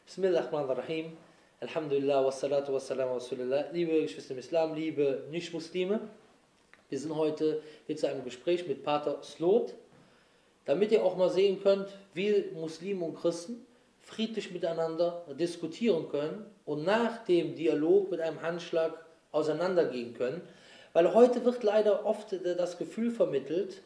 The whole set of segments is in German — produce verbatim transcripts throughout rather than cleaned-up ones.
Bismillahirrahmanirrahim. Alhamdulillah, wassalatu wassalamu rasulillah. Liebe Geschwister im Islam, liebe Nicht-Muslime, wir sind heute hier zu einem Gespräch mit Pater Slot, damit ihr auch mal sehen könnt, wie Muslime und Christen friedlich miteinander diskutieren können und nach dem Dialog mit einem Handschlag auseinandergehen können. Weil heute wird leider oft das Gefühl vermittelt,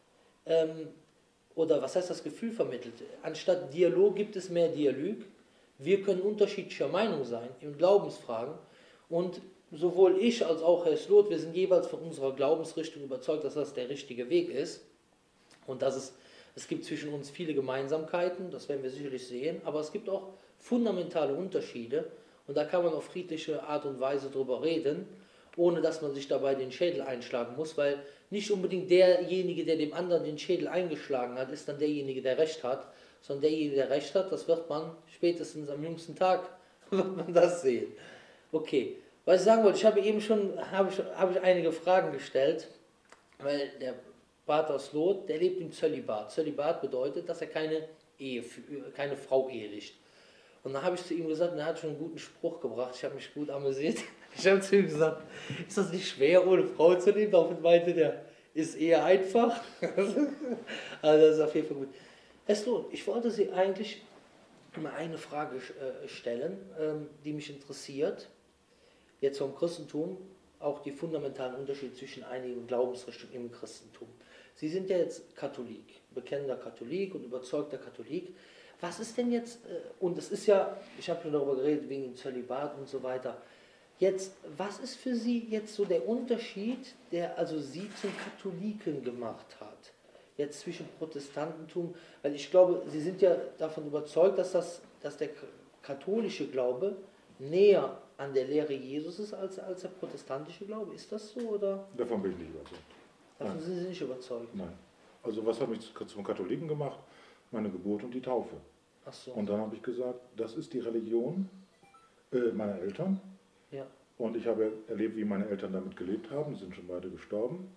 ähm, oder was heißt das Gefühl vermittelt? Anstatt Dialog gibt es mehr Dialog. Wir können unterschiedlicher Meinung sein in Glaubensfragen und sowohl ich als auch Herr Slot, wir sind jeweils von unserer Glaubensrichtung überzeugt, dass das der richtige Weg ist und dass es, es gibt zwischen uns viele Gemeinsamkeiten, das werden wir sicherlich sehen, aber es gibt auch fundamentale Unterschiede und da kann man auf friedliche Art und Weise drüber reden, ohne dass man sich dabei den Schädel einschlagen muss, weil nicht unbedingt derjenige, der dem anderen den Schädel eingeschlagen hat, ist dann derjenige, der Recht hat, sondern derjenige, der Recht hat, das wird man spätestens am jüngsten Tag, wird man das sehen. Okay, was ich sagen wollte, ich habe eben schon, habe ich, habe ich einige Fragen gestellt, weil der Pater Slot, der lebt im Zölibat. Zölibat bedeutet, dass er keine Ehe, keine Frau ehelicht. Und dann habe ich zu ihm gesagt, und er hat schon einen guten Spruch gebracht, ich habe mich gut amüsiert. Ich habe zu ihm gesagt, ist das nicht schwer, ohne Frau zu leben? Daraufhin meinte der, ist eher einfach. Also das ist auf jeden Fall gut. Herr Slot, ich wollte Sie eigentlich mal eine Frage stellen, die mich interessiert. Jetzt vom Christentum, auch die fundamentalen Unterschiede zwischen einigen Glaubensrichtungen im Christentum. Sie sind ja jetzt Katholik, bekennender Katholik und überzeugter Katholik. Was ist denn jetzt, und es ist ja, ich habe schon darüber geredet, wegen dem Zölibat und so weiter, jetzt, was ist für Sie jetzt so der Unterschied, der also Sie zum Katholiken gemacht hat? Jetzt zwischen Protestantentum, weil ich glaube, Sie sind ja davon überzeugt, dass, das, dass der katholische Glaube näher an der Lehre Jesus ist als, als der protestantische Glaube. Ist das so? Oder? Davon bin ich nicht überzeugt. Davon Nein. sind Sie nicht überzeugt? Nein. Also was hat mich zum Katholiken gemacht? Meine Geburt und die Taufe. Ach so. Und dann habe ich gesagt, das ist die Religion äh, meiner Eltern. Ja. Und ich habe erlebt, wie meine Eltern damit gelebt haben. Die sind schon beide gestorben.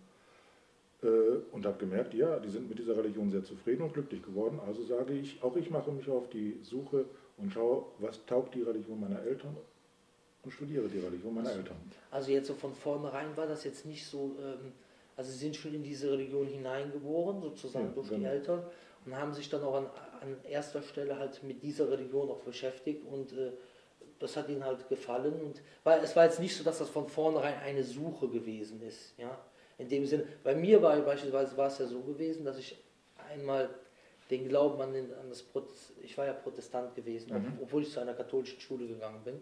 Äh, und habe gemerkt, ja, die sind mit dieser Religion sehr zufrieden und glücklich geworden. Also sage ich, auch ich mache mich auf die Suche und schaue, was taugt die Religion meiner Eltern und studiere die Religion meiner Also, Eltern. also jetzt so von vornherein war das jetzt nicht so, ähm, also Sie sind schon in diese Religion hineingeboren, sozusagen Ja, durch genau. die Eltern und haben sich dann auch an, an erster Stelle halt mit dieser Religion auch beschäftigt und äh, das hat Ihnen halt gefallen. Und weil es war jetzt nicht so, dass das von vornherein eine Suche gewesen ist, ja. In dem Sinne, bei mir war beispielsweise war es ja so gewesen, dass ich einmal den Glauben an, den, an das Protest, ich war ja Protestant gewesen, Mhm. obwohl ich zu einer katholischen Schule gegangen bin.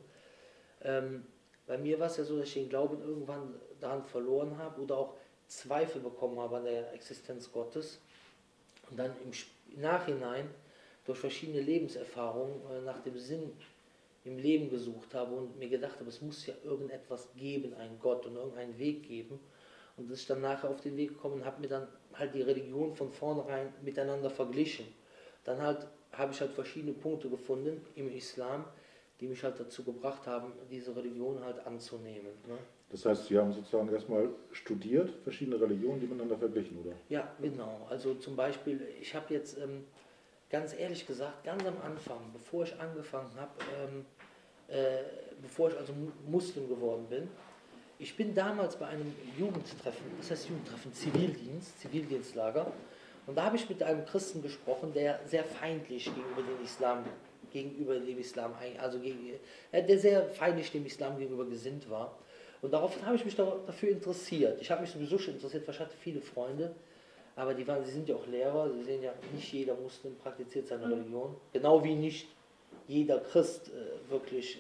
Ähm, bei mir war es ja so, dass ich den Glauben irgendwann daran verloren habe oder auch Zweifel bekommen habe an der Existenz Gottes und dann im Nachhinein durch verschiedene Lebenserfahrungen äh, nach dem Sinn im Leben gesucht habe und mir gedacht habe, es muss ja irgendetwas geben, einen Gott und irgendeinen Weg geben. Und dass ich dann nachher auf den Weg gekommen und habe mir dann halt die Religion von vornherein miteinander verglichen. Dann halt habe ich halt verschiedene Punkte gefunden im Islam, die mich halt dazu gebracht haben, diese Religion halt anzunehmen. Ne? Das heißt, Sie haben sozusagen erstmal studiert, verschiedene Religionen, die miteinander verglichen, oder? Ja, genau. Also zum Beispiel, ich habe jetzt ähm, ganz ehrlich gesagt, ganz am Anfang, bevor ich angefangen habe, ähm, äh, bevor ich also Muslim geworden bin, ich bin damals bei einem Jugendtreffen, das heißt Jugendtreffen, Zivildienst, Zivildienstlager, und da habe ich mit einem Christen gesprochen, der sehr feindlich gegenüber dem Islam, gegenüber dem Islam, also gegen, der sehr feindlich dem Islam gegenüber gesinnt war. Und daraufhin habe ich mich dafür interessiert. Ich habe mich sowieso schon interessiert, weil ich hatte viele Freunde, aber die waren, sie sind ja auch Lehrer, sie sehen ja, nicht jeder Muslim praktiziert seine Religion, genau wie nicht jeder Christ äh, wirklich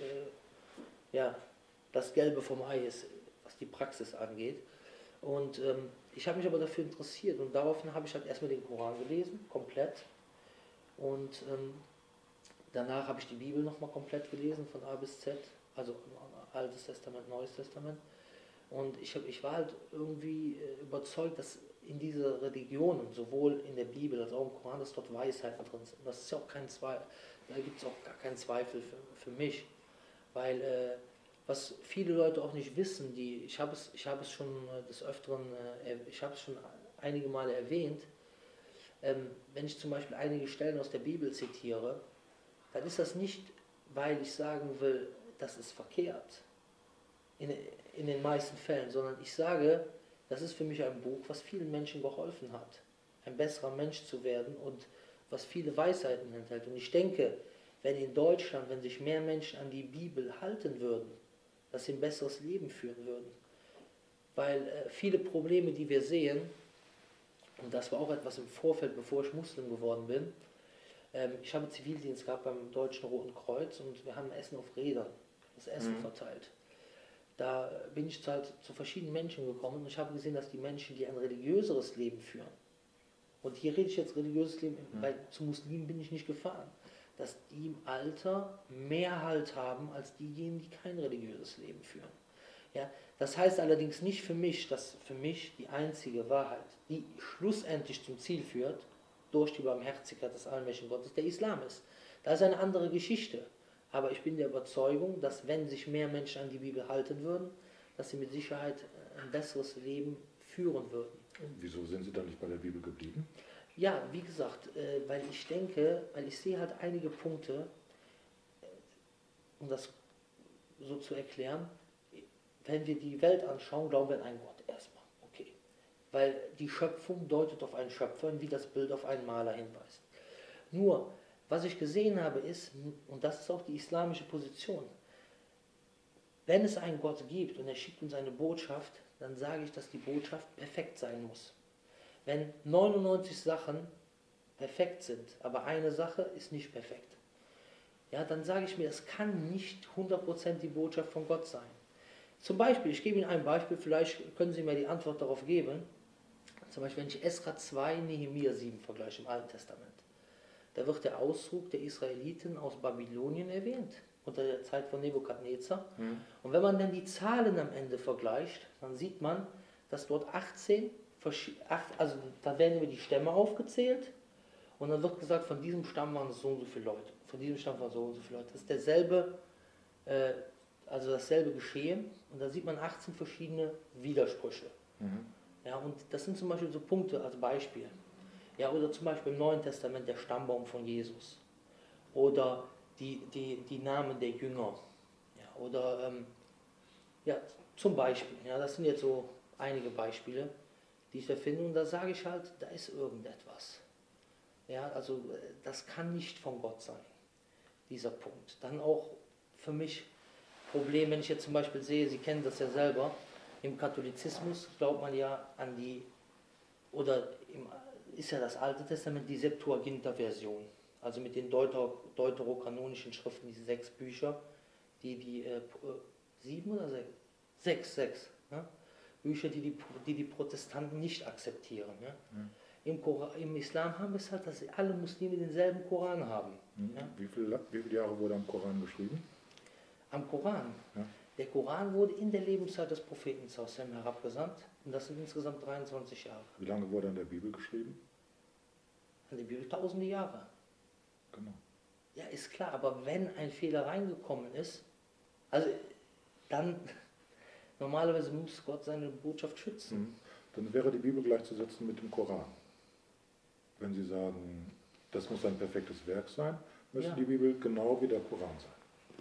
äh, ja, das Gelbe vom Ei ist, was die Praxis angeht. Und ähm, ich habe mich aber dafür interessiert und daraufhin habe ich halt erstmal den Koran gelesen, komplett. Und ähm, danach habe ich die Bibel nochmal komplett gelesen, von A bis Z, also Altes Testament, Neues Testament. Und ich, hab, ich war halt irgendwie äh, überzeugt, dass in dieser Religion, sowohl in der Bibel als auch im Koran, dass dort Weisheiten drin sind. Und das ist ja auch kein Zweifel, da gibt es auch gar keinen Zweifel für, für mich. Weil äh, was viele Leute auch nicht wissen, die, ich habe es, ich habe es schon äh, des Öfteren, äh, ich habe es schon einige Male erwähnt, ähm, wenn ich zum Beispiel einige Stellen aus der Bibel zitiere, dann ist das nicht, weil ich sagen will, das ist verkehrt. In, in den meisten Fällen. Sondern ich sage, das ist für mich ein Buch, was vielen Menschen geholfen hat, ein besserer Mensch zu werden und was viele Weisheiten enthält. Und ich denke, wenn in Deutschland, wenn sich mehr Menschen an die Bibel halten würden, dass sie ein besseres Leben führen würden. Weil äh, viele Probleme, die wir sehen, und das war auch etwas im Vorfeld, bevor ich Muslim geworden bin, ähm, ich habe Zivildienst gehabt beim Deutschen Roten Kreuz und wir haben Essen auf Rädern, das Essen mhm. verteilt. Da bin ich halt zu verschiedenen Menschen gekommen und ich habe gesehen, dass die Menschen, die ein religiöseres Leben führen, und hier rede ich jetzt religiöses Leben, mhm. weil zu Muslimen bin ich nicht gefahren, dass die im Alter mehr Halt haben als diejenigen, die kein religiöses Leben führen. Ja, das heißt allerdings nicht für mich, dass für mich die einzige Wahrheit, die schlussendlich zum Ziel führt, durch die Barmherzigkeit des allmächtigen Gottes, der Islam ist. Das ist eine andere Geschichte. Aber ich bin der Überzeugung, dass wenn sich mehr Menschen an die Bibel halten würden, dass sie mit Sicherheit ein besseres Leben führen würden. Wieso sind Sie da nicht bei der Bibel geblieben? Ja, wie gesagt, äh, weil ich denke, weil ich sehe halt einige Punkte, äh, um das so zu erklären, wenn wir die Welt anschauen, glauben wir an einen Gott erstmal, okay. Weil die Schöpfung deutet auf einen Schöpfer, wie das Bild auf einen Maler hinweist. Nur, was ich gesehen habe ist, und das ist auch die islamische Position, wenn es einen Gott gibt und er schickt uns eine Botschaft, dann sage ich, dass die Botschaft perfekt sein muss. Wenn neunundneunzig Sachen perfekt sind, aber eine Sache ist nicht perfekt, ja, dann sage ich mir, es kann nicht hundert Prozent die Botschaft von Gott sein. Zum Beispiel, ich gebe Ihnen ein Beispiel, vielleicht können Sie mir die Antwort darauf geben. Zum Beispiel, wenn ich Esra zwei, Nehemia sieben vergleiche im Alten Testament. Da wird der Auszug der Israeliten aus Babylonien erwähnt, unter der Zeit von Nebukadnezar. Mhm. Und wenn man dann die Zahlen am Ende vergleicht, dann sieht man, dass dort achtzehn, also da werden über die Stämme aufgezählt und dann wird gesagt, von diesem Stamm waren es so und so viele Leute, von diesem Stamm waren so und so viele Leute. Das ist derselbe, äh, also dasselbe Geschehen und da sieht man achtzehn verschiedene Widersprüche. Mhm. Ja, und das sind zum Beispiel so Punkte als Beispiel. Ja, oder zum Beispiel im Neuen Testament der Stammbaum von Jesus. Oder die, die, die Namen der Jünger. Ja, oder ähm, ja, zum Beispiel. Ja, das sind jetzt so einige Beispiele, die ich da finde. Und da sage ich halt, da ist irgendetwas. Ja, also das kann nicht von Gott sein, dieser Punkt. Dann auch für mich Problem, wenn ich jetzt zum Beispiel sehe, Sie kennen das ja selber, im Katholizismus glaubt man ja an die, oder im ist ja das Alte Testament die Septuaginta-Version, also mit den Deuter, deuterokanonischen Schriften, diese sechs Bücher, die die, äh, sieben oder sechs? Sechs, sechs, ne? Bücher, die die, die die Protestanten nicht akzeptieren. Ne? Mhm. Im, Koran, Im Islam haben wir es halt, dass alle Muslime denselben Koran haben. Mhm. Ja? Wie, viel, wie viele Jahre wurde am Koran geschrieben? Am Koran? Ja. Der Koran wurde in der Lebenszeit des Propheten herabgesandt und das sind insgesamt dreiundzwanzig Jahre. Wie lange wurde an der Bibel geschrieben? An der Bibel tausende Jahre. Genau. Ja, ist klar, aber wenn ein Fehler reingekommen ist, also dann, normalerweise muss Gott seine Botschaft schützen. Mhm. Dann wäre die Bibel gleichzusetzen mit dem Koran. Wenn Sie sagen, das muss ein perfektes Werk sein, müsste ja. die Bibel genau wie der Koran sein.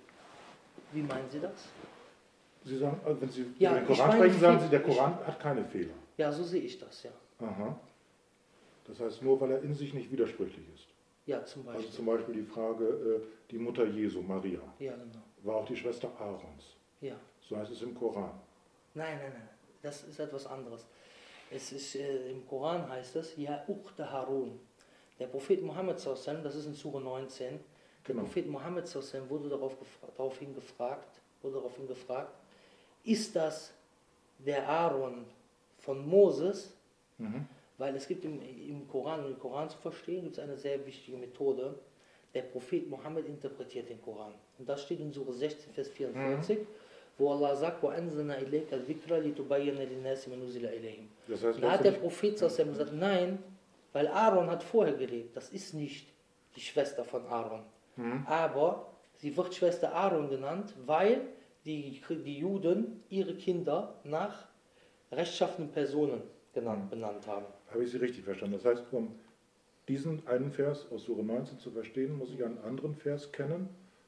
Wie meinen Sie das? Sie sagen, also wenn Sie ja, über den Koran sprechen, sagen Sie, der Koran ich, hat keine Fehler. Ja, so sehe ich das, ja. Aha. Das heißt, nur weil er in sich nicht widersprüchlich ist. Ja, zum Beispiel. Also zum Beispiel die Frage, die Mutter Jesu, Maria, ja, genau. war auch die Schwester Aarons. Ja. So heißt es im Koran. Nein, nein, nein, das ist etwas anderes. Es ist, äh, im Koran heißt es, Ja Ukhta Harun. Der Prophet Mohammed, das ist in Sure neunzehn, der genau. Prophet Mohammed wurde darauf daraufhin gefragt, wurde daraufhin gefragt, ist das der Aaron von Moses? Mhm. Weil es gibt im, im Koran, um den Koran zu verstehen, gibt es eine sehr wichtige Methode. Der Prophet Mohammed interpretiert den Koran. Und das steht in Sure sechzehn, Vers vierundvierzig, mhm. wo Allah sagt, وَأَنزَلْنَا إِلَيْكَ الذِّكْرَ لِتُبَيِّنَ لِلنَّاسِ مَا نُزِلَ إِلَيْهِمْ. Das heißt, da hat der Prophet gesagt, nein, weil Aaron hat vorher gelebt. Das ist nicht die Schwester von Aaron. Mhm. Aber sie wird Schwester Aaron genannt, weil die, die Juden ihre Kinder nach rechtschaffenen Personen genannt, benannt haben. Habe ich Sie richtig verstanden? Das heißt, um diesen einen Vers aus Sure neunzehn zu verstehen, muss ich einen anderen Vers kennen,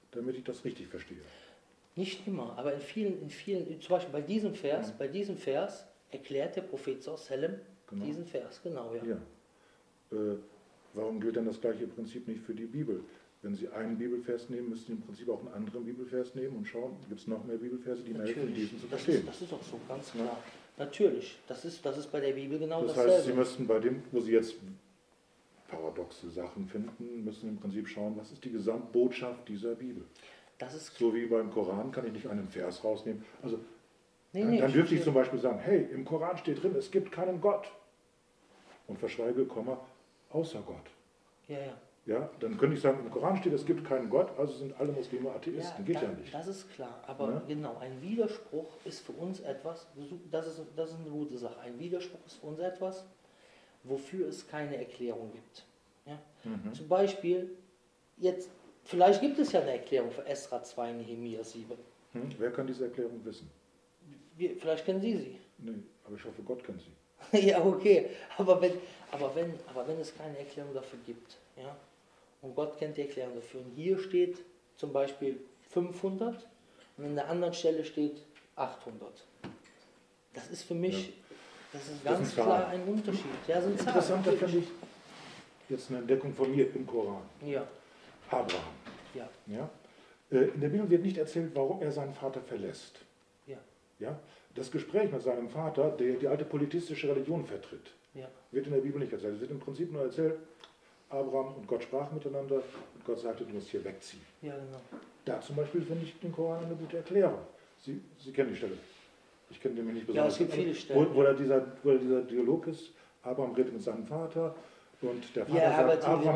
damit ich das richtig verstehe. Nicht immer, aber in vielen, in vielen, zum Beispiel bei diesem Vers, bei diesem Vers erklärt der Prophet Sallam Genau. diesen Vers, genau, ja. Ja. Äh, warum gilt denn das gleiche Prinzip nicht für die Bibel? Wenn Sie einen Bibelvers nehmen, müssen Sie im Prinzip auch einen anderen Bibelvers nehmen und schauen, gibt es noch mehr Bibelverse, die mir helfen, diesen zu das verstehen. ist, das ist auch so, ganz klar. Ja. Natürlich, das ist, das ist bei der Bibel genau das dasselbe. Das heißt, Sie müssten bei dem, wo Sie jetzt paradoxe Sachen finden, müssen im Prinzip schauen, was ist die Gesamtbotschaft dieser Bibel. Das ist so wie beim Koran kann ich nicht einen Vers rausnehmen. Also nee, dann, nee, dann ich dürfte ich zum Beispiel sagen, hey, im Koran steht drin, es gibt keinen Gott. Und verschweige, Komma, außer Gott. Ja, ja. Ja, dann könnte ich sagen, im Koran steht, es gibt keinen Gott, also sind alle Muslime Atheisten. Ja, Geht da, ja nicht. Das ist klar, aber ja? genau, ein Widerspruch ist für uns etwas, das ist, das ist eine gute Sache, ein Widerspruch ist für uns etwas, wofür es keine Erklärung gibt. Ja? Mhm. Zum Beispiel, jetzt, vielleicht gibt es ja eine Erklärung für Esra zwei, Nehemia sieben. Hm? Wer kann diese Erklärung wissen? Wir, vielleicht kennen Sie sie. Nee, aber ich hoffe, Gott kennt sie. Ja, okay, aber wenn, aber, wenn, aber wenn es keine Erklärung dafür gibt, ja, und Gott kennt die Erklärung dafür, und hier steht zum Beispiel fünfhundert und an der anderen Stelle steht achthundert. Das ist für mich, ja. das ist ganz das klar ein Unterschied. Ja, sind Interessanter finde ich jetzt eine Entdeckung von mir im Koran. Ja. Abraham. Ja. Ja? In der Bibel wird nicht erzählt, warum er seinen Vater verlässt. Ja. Ja? Das Gespräch mit seinem Vater, der die alte politische Religion vertritt, ja. wird in der Bibel nicht erzählt. Es wird im Prinzip nur erzählt, Abraham und Gott sprachen miteinander und Gott sagte, du musst hier wegziehen. Ja, genau. Da zum Beispiel finde ich den Koran eine gute Erklärung. Sie, Sie kennen die Stelle. Ich kenne den nicht besonders. Ja, es gibt viele Stellen. Wo, wo, da dieser, wo da dieser Dialog ist, Abraham redet mit seinem Vater und der Vater ja, sagt, aber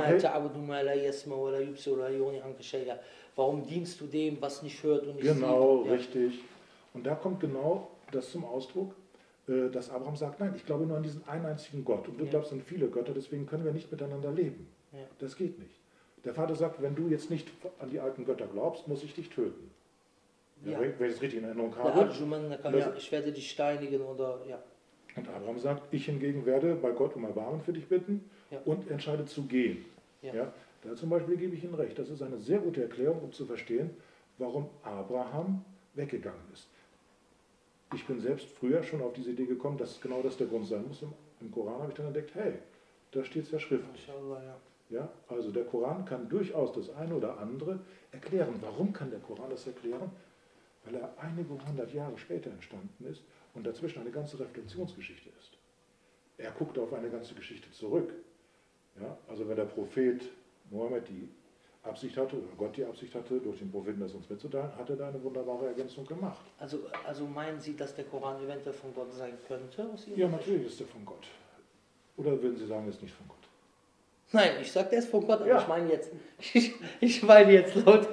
Abraham, hey, warum dienst du dem, was nicht hört und nicht genau, sieht? Genau, richtig. Und da kommt genau das zum Ausdruck, dass Abraham sagt, nein, ich glaube nur an diesen einen einzigen Gott und du ja. glaubst an viele Götter, deswegen können wir nicht miteinander leben. Ja. Das geht nicht. Der Vater sagt, wenn du jetzt nicht an die alten Götter glaubst, muss ich dich töten. Ja. Ja, wenn ich es richtig in Erinnerung habe. Ja, ja, ich werde dich steinigen oder ja. Und Abraham sagt, ich hingegen werde bei Gott um Erbarmen für dich bitten ja. und entscheide zu gehen. Ja. Ja, da zum Beispiel gebe ich Ihnen recht. Das ist eine sehr gute Erklärung, um zu verstehen, warum Abraham weggegangen ist. Ich bin selbst früher schon auf diese Idee gekommen, dass genau das der Grund sein muss. Im Koran habe ich dann entdeckt, hey, da steht es ja schriftlich. Ja. Ja, also der Koran kann durchaus das eine oder andere erklären. Warum kann der Koran das erklären? Weil er einige hundert Jahre später entstanden ist und dazwischen eine ganze Reflexionsgeschichte ist. Er guckt auf eine ganze Geschichte zurück. Ja, also wenn der Prophet Mohammed die Absicht hatte, oder Gott die Absicht hatte, durch den Propheten das uns mitzuteilen, hat er da eine wunderbare Ergänzung gemacht. Also, also meinen Sie, dass der Koran eventuell von Gott sein könnte? Aus ja, natürlich ist er von Gott. Oder würden Sie sagen, er ist nicht von Gott? Nein, ich sage, der ist von Gott, aber ja. ich meine jetzt, ich, ich meine jetzt laut.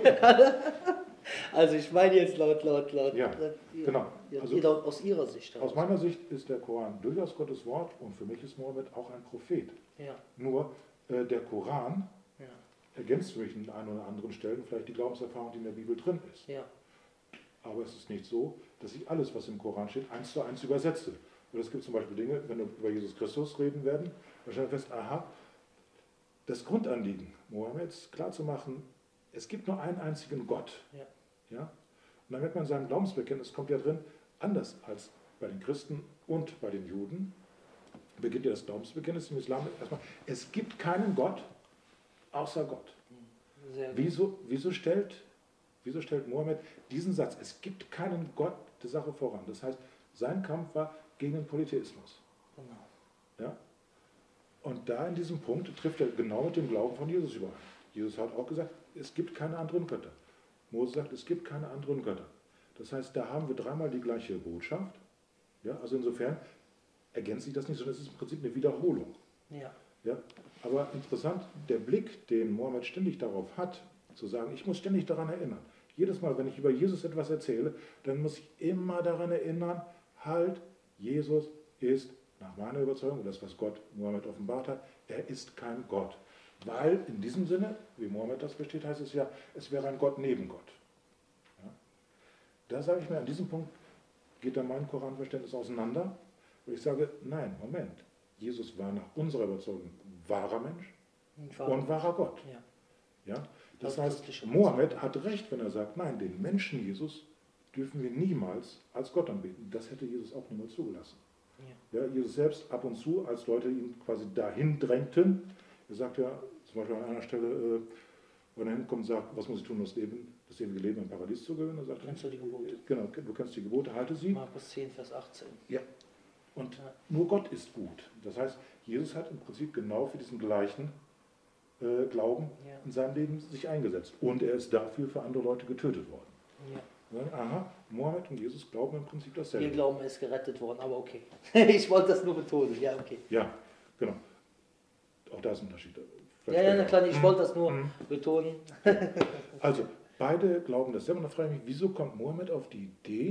Also ich meine jetzt laut, laut, laut. Ja, laut, genau. Also, aus Ihrer Sicht. Aus meiner Sicht ist der Koran durchaus Gottes Wort und für mich ist Mohammed auch ein Prophet. Ja. Nur äh, der Koran ja. ergänzt für mich an ein oder anderen Stellen vielleicht die Glaubenserfahrung, die in der Bibel drin ist. Ja. Aber es ist nicht so, dass ich alles, was im Koran steht, eins zu eins übersetze. Und es gibt zum Beispiel Dinge, wenn wir über Jesus Christus reden werden, da stellen wir fest, aha, das Grundanliegen Mohammeds klarzumachen, es gibt nur einen einzigen Gott. Ja. Ja? Und dann merkt man, sein Glaubensbekenntnis kommt ja drin, anders als bei den Christen und bei den Juden, beginnt ja das Glaubensbekenntnis im Islam erstmal, es gibt keinen Gott außer Gott. Wieso, wieso, stellt, wieso stellt Mohammed diesen Satz, es gibt keinen Gott der Sache voran? Das heißt, sein Kampf war gegen den Polytheismus. Genau. Ja? Und da in diesem Punkt trifft er genau mit dem Glauben von Jesus überein. Jesus hat auch gesagt, es gibt keine anderen Götter. Mose sagt, es gibt keine anderen Götter. Das heißt, da haben wir dreimal die gleiche Botschaft. Ja, also insofern ergänzt sich das nicht, sondern es ist im Prinzip eine Wiederholung. Ja. Ja, aber interessant, der Blick, den Mohammed ständig darauf hat, zu sagen, ich muss ständig daran erinnern. Jedes Mal, wenn ich über Jesus etwas erzähle, dann muss ich immer daran erinnern, halt, Jesus ist nach meiner Überzeugung, das, was Gott Mohammed offenbart hat, er ist kein Gott. Weil in diesem Sinne, wie Mohammed das versteht, heißt es ja, es wäre ein Gott neben Gott. Ja? Da sage ich mir, an diesem Punkt geht dann mein Koranverständnis auseinander, wo ich sage, nein, Moment, Jesus war nach unserer Überzeugung wahrer Mensch und wahrer Gott. Ja. Ja? Das Laut heißt, christlichem Mohammed hat recht, wenn er sagt, nein, den Menschen Jesus dürfen wir niemals als Gott anbeten. Das hätte Jesus auch niemals zugelassen. Ja. Ja, Jesus selbst ab und zu, als Leute ihn quasi dahin drängten, er sagt ja zum Beispiel an einer Stelle, äh, wenn er hinkommt und sagt, was muss ich tun, um das Leben, das ewige Leben im Paradies zu gewinnen? Er sagt, Kennst du die Gebote? Genau, du kennst die Gebote, halte sie. Markus zehn, Vers achtzehn. Ja. Und Ja. nur Gott ist gut. Das heißt, Jesus hat im Prinzip genau für diesen gleichen äh, Glauben Ja. in seinem Leben sich eingesetzt. Und er ist dafür für andere Leute getötet worden. Ja. Sagen, aha, Mohammed und Jesus glauben im Prinzip dasselbe. Wir glauben, er ist gerettet worden, aber okay. Ich wollte das nur betonen, ja, okay. Ja, genau. Auch da ist ein Unterschied. Ja, ja, na klar, ich Mhm. wollte das nur Mhm. betonen. Also, beide glauben dasselbe. Und da frage ich mich, wieso kommt Mohammed auf die Idee,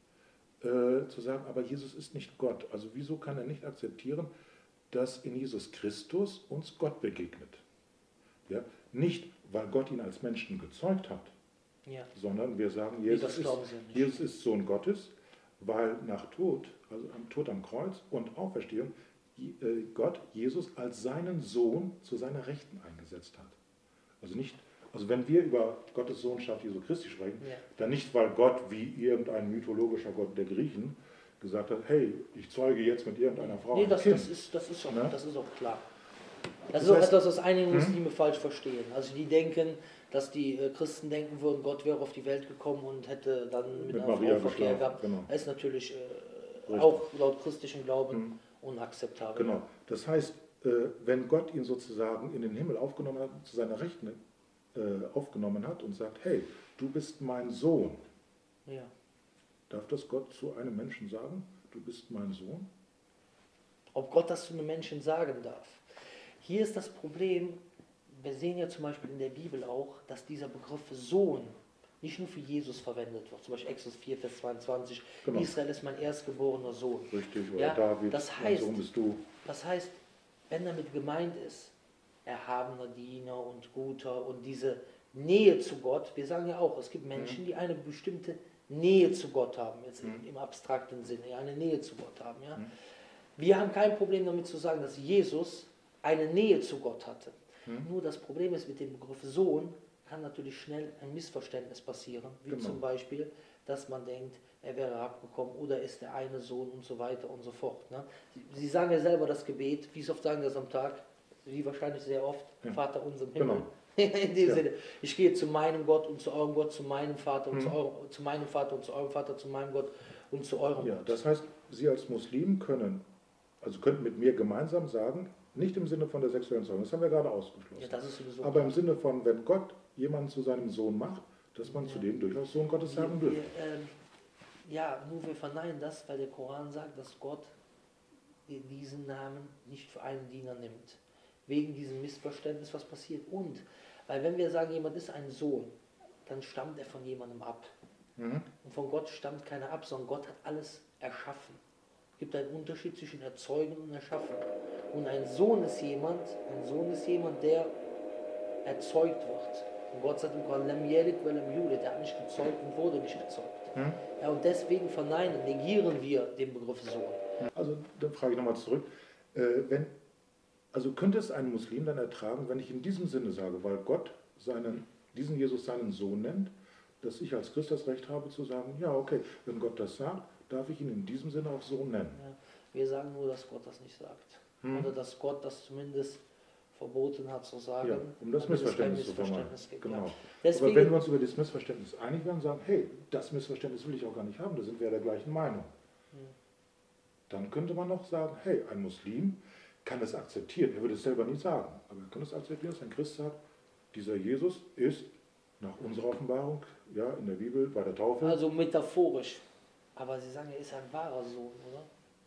äh, zu sagen, aber Jesus ist nicht Gott? Also, wieso kann er nicht akzeptieren, dass in Jesus Christus uns Gott begegnet? Ja? Nicht, weil Gott ihn als Menschen gezeugt hat, Ja. sondern wir sagen, Nee, Jesus das ist, glauben sie nicht. Jesus ist Sohn Gottes, weil nach Tod, also am Tod am Kreuz und Auferstehung, Je- äh, Gott Jesus als seinen Sohn zu seiner Rechten eingesetzt hat. Also nicht, also wenn wir über Gottes Sohnschaft Jesu Christi sprechen, Ja. dann nicht, weil Gott wie irgendein mythologischer Gott der Griechen gesagt hat, hey, ich zeuge jetzt mit irgendeiner Frau Nee, ein das, Kind. das, ist, das, ist auch, Ne? das ist auch klar. Das, Das ist auch heißt- etwas, was einige Hm? Muslime falsch verstehen. Also die denken, dass die äh, Christen denken würden, Gott wäre auf die Welt gekommen und hätte dann mit, Mit einer Maria Frau Verkehr geschlafen, gehabt. genau. Das ist natürlich äh, Richtig. auch laut christlichem Glauben Hm. unakzeptabel. Genau. Das heißt, äh, wenn Gott ihn sozusagen in den Himmel aufgenommen hat, zu seiner Rechten äh, aufgenommen hat und sagt, hey, du bist mein Sohn, Ja. darf das Gott zu einem Menschen sagen, du bist mein Sohn? Ob Gott das zu einem Menschen sagen darf. Hier ist das Problem, wir sehen ja zum Beispiel in der Bibel auch, dass dieser Begriff Sohn nicht nur für Jesus verwendet wird. Zum Beispiel Exodus vier, Vers zweiundzwanzig, Genau. Israel ist mein erstgeborener Sohn. Richtig, oder Ja, David, das mein heißt- Sohn bist du. Das heißt, wenn damit gemeint ist, erhabener Diener und guter und diese Nähe zu Gott, wir sagen ja auch, es gibt Menschen, die eine bestimmte Nähe zu Gott haben, jetzt im, im abstrakten Sinne, ja, eine Nähe zu Gott haben. Ja. Wir haben kein Problem damit zu sagen, dass Jesus eine Nähe zu Gott hatte. Nur das Problem ist, mit dem Begriff Sohn kann natürlich schnell ein Missverständnis passieren, wie Genau. zum Beispiel, dass man denkt, er wäre abgekommen oder ist der eine Sohn und so weiter und so fort. Ne? Sie, Sie sagen ja selber das Gebet, wie oft sagen Sie das am Tag? Wie wahrscheinlich sehr oft, Ja. Vater unser im Himmel. Genau. In dem Ja. Sinne, ich gehe zu meinem Gott und zu eurem Gott, zu meinem Vater und Mhm. zu, eurem, zu meinem Vater und zu eurem Vater, zu meinem Gott und zu eurem Ja, Gott. das heißt, Sie als Muslim können, also könnten mit mir gemeinsam sagen, nicht im Sinne von der sexuellen Zeugung, das haben wir gerade ausgeschlossen. Ja, das ist sowieso Aber im Sinne von, wenn Gott jemanden zu seinem Sohn macht, dass man Ja. zu dem durchaus Sohn Gottes sagen wir, dürfte. wir, ähm, ja, nur wir verneinen das, weil der Koran sagt, dass Gott diesen Namen nicht für einen Diener nimmt. Wegen diesem Missverständnis, was passiert. Und, weil wenn wir sagen, jemand ist ein Sohn, dann stammt er von jemandem ab. Mhm. Und von Gott stammt keiner ab, sondern Gott hat alles erschaffen. Es gibt einen Unterschied zwischen Erzeugen und Erschaffen. Und ein Sohn ist jemand, ein Sohn ist jemand, der erzeugt wird. Und Gott sagt im Koran, "Lam yalid wa lam yulad", der hat nicht gezeugt und wurde nicht gezeugt. Mhm. Ja, und deswegen verneinen, negieren wir den Begriff Sohn. Also dann frage ich nochmal zurück, äh, wenn, also könnte es ein Muslim dann ertragen, wenn ich in diesem Sinne sage, weil Gott seinen, diesen Jesus seinen Sohn nennt, dass ich als Christ das Recht habe zu sagen, ja okay, wenn Gott das sagt, darf ich ihn in diesem Sinne auch Sohn nennen. Ja, wir sagen nur, dass Gott das nicht sagt. Hm. Oder dass Gott das zumindest verboten hat zu sagen. Ja, um das damit es kein Missverständnis zu vermeiden. Missverständnis gibt. Genau. Ja. Aber Deswegen, wenn wir uns über dieses Missverständnis einig werden und sagen, hey, das Missverständnis will ich auch gar nicht haben, da sind wir ja der gleichen Meinung, dann könnte man noch sagen, hey, ein Muslim kann es akzeptieren, er würde es selber nie sagen, aber er kann es akzeptieren, dass ein Christ sagt, dieser Jesus ist nach unserer Offenbarung, ja, in der Bibel, bei der Taufe, also metaphorisch. Aber Sie sagen, er ist ein wahrer Sohn, oder?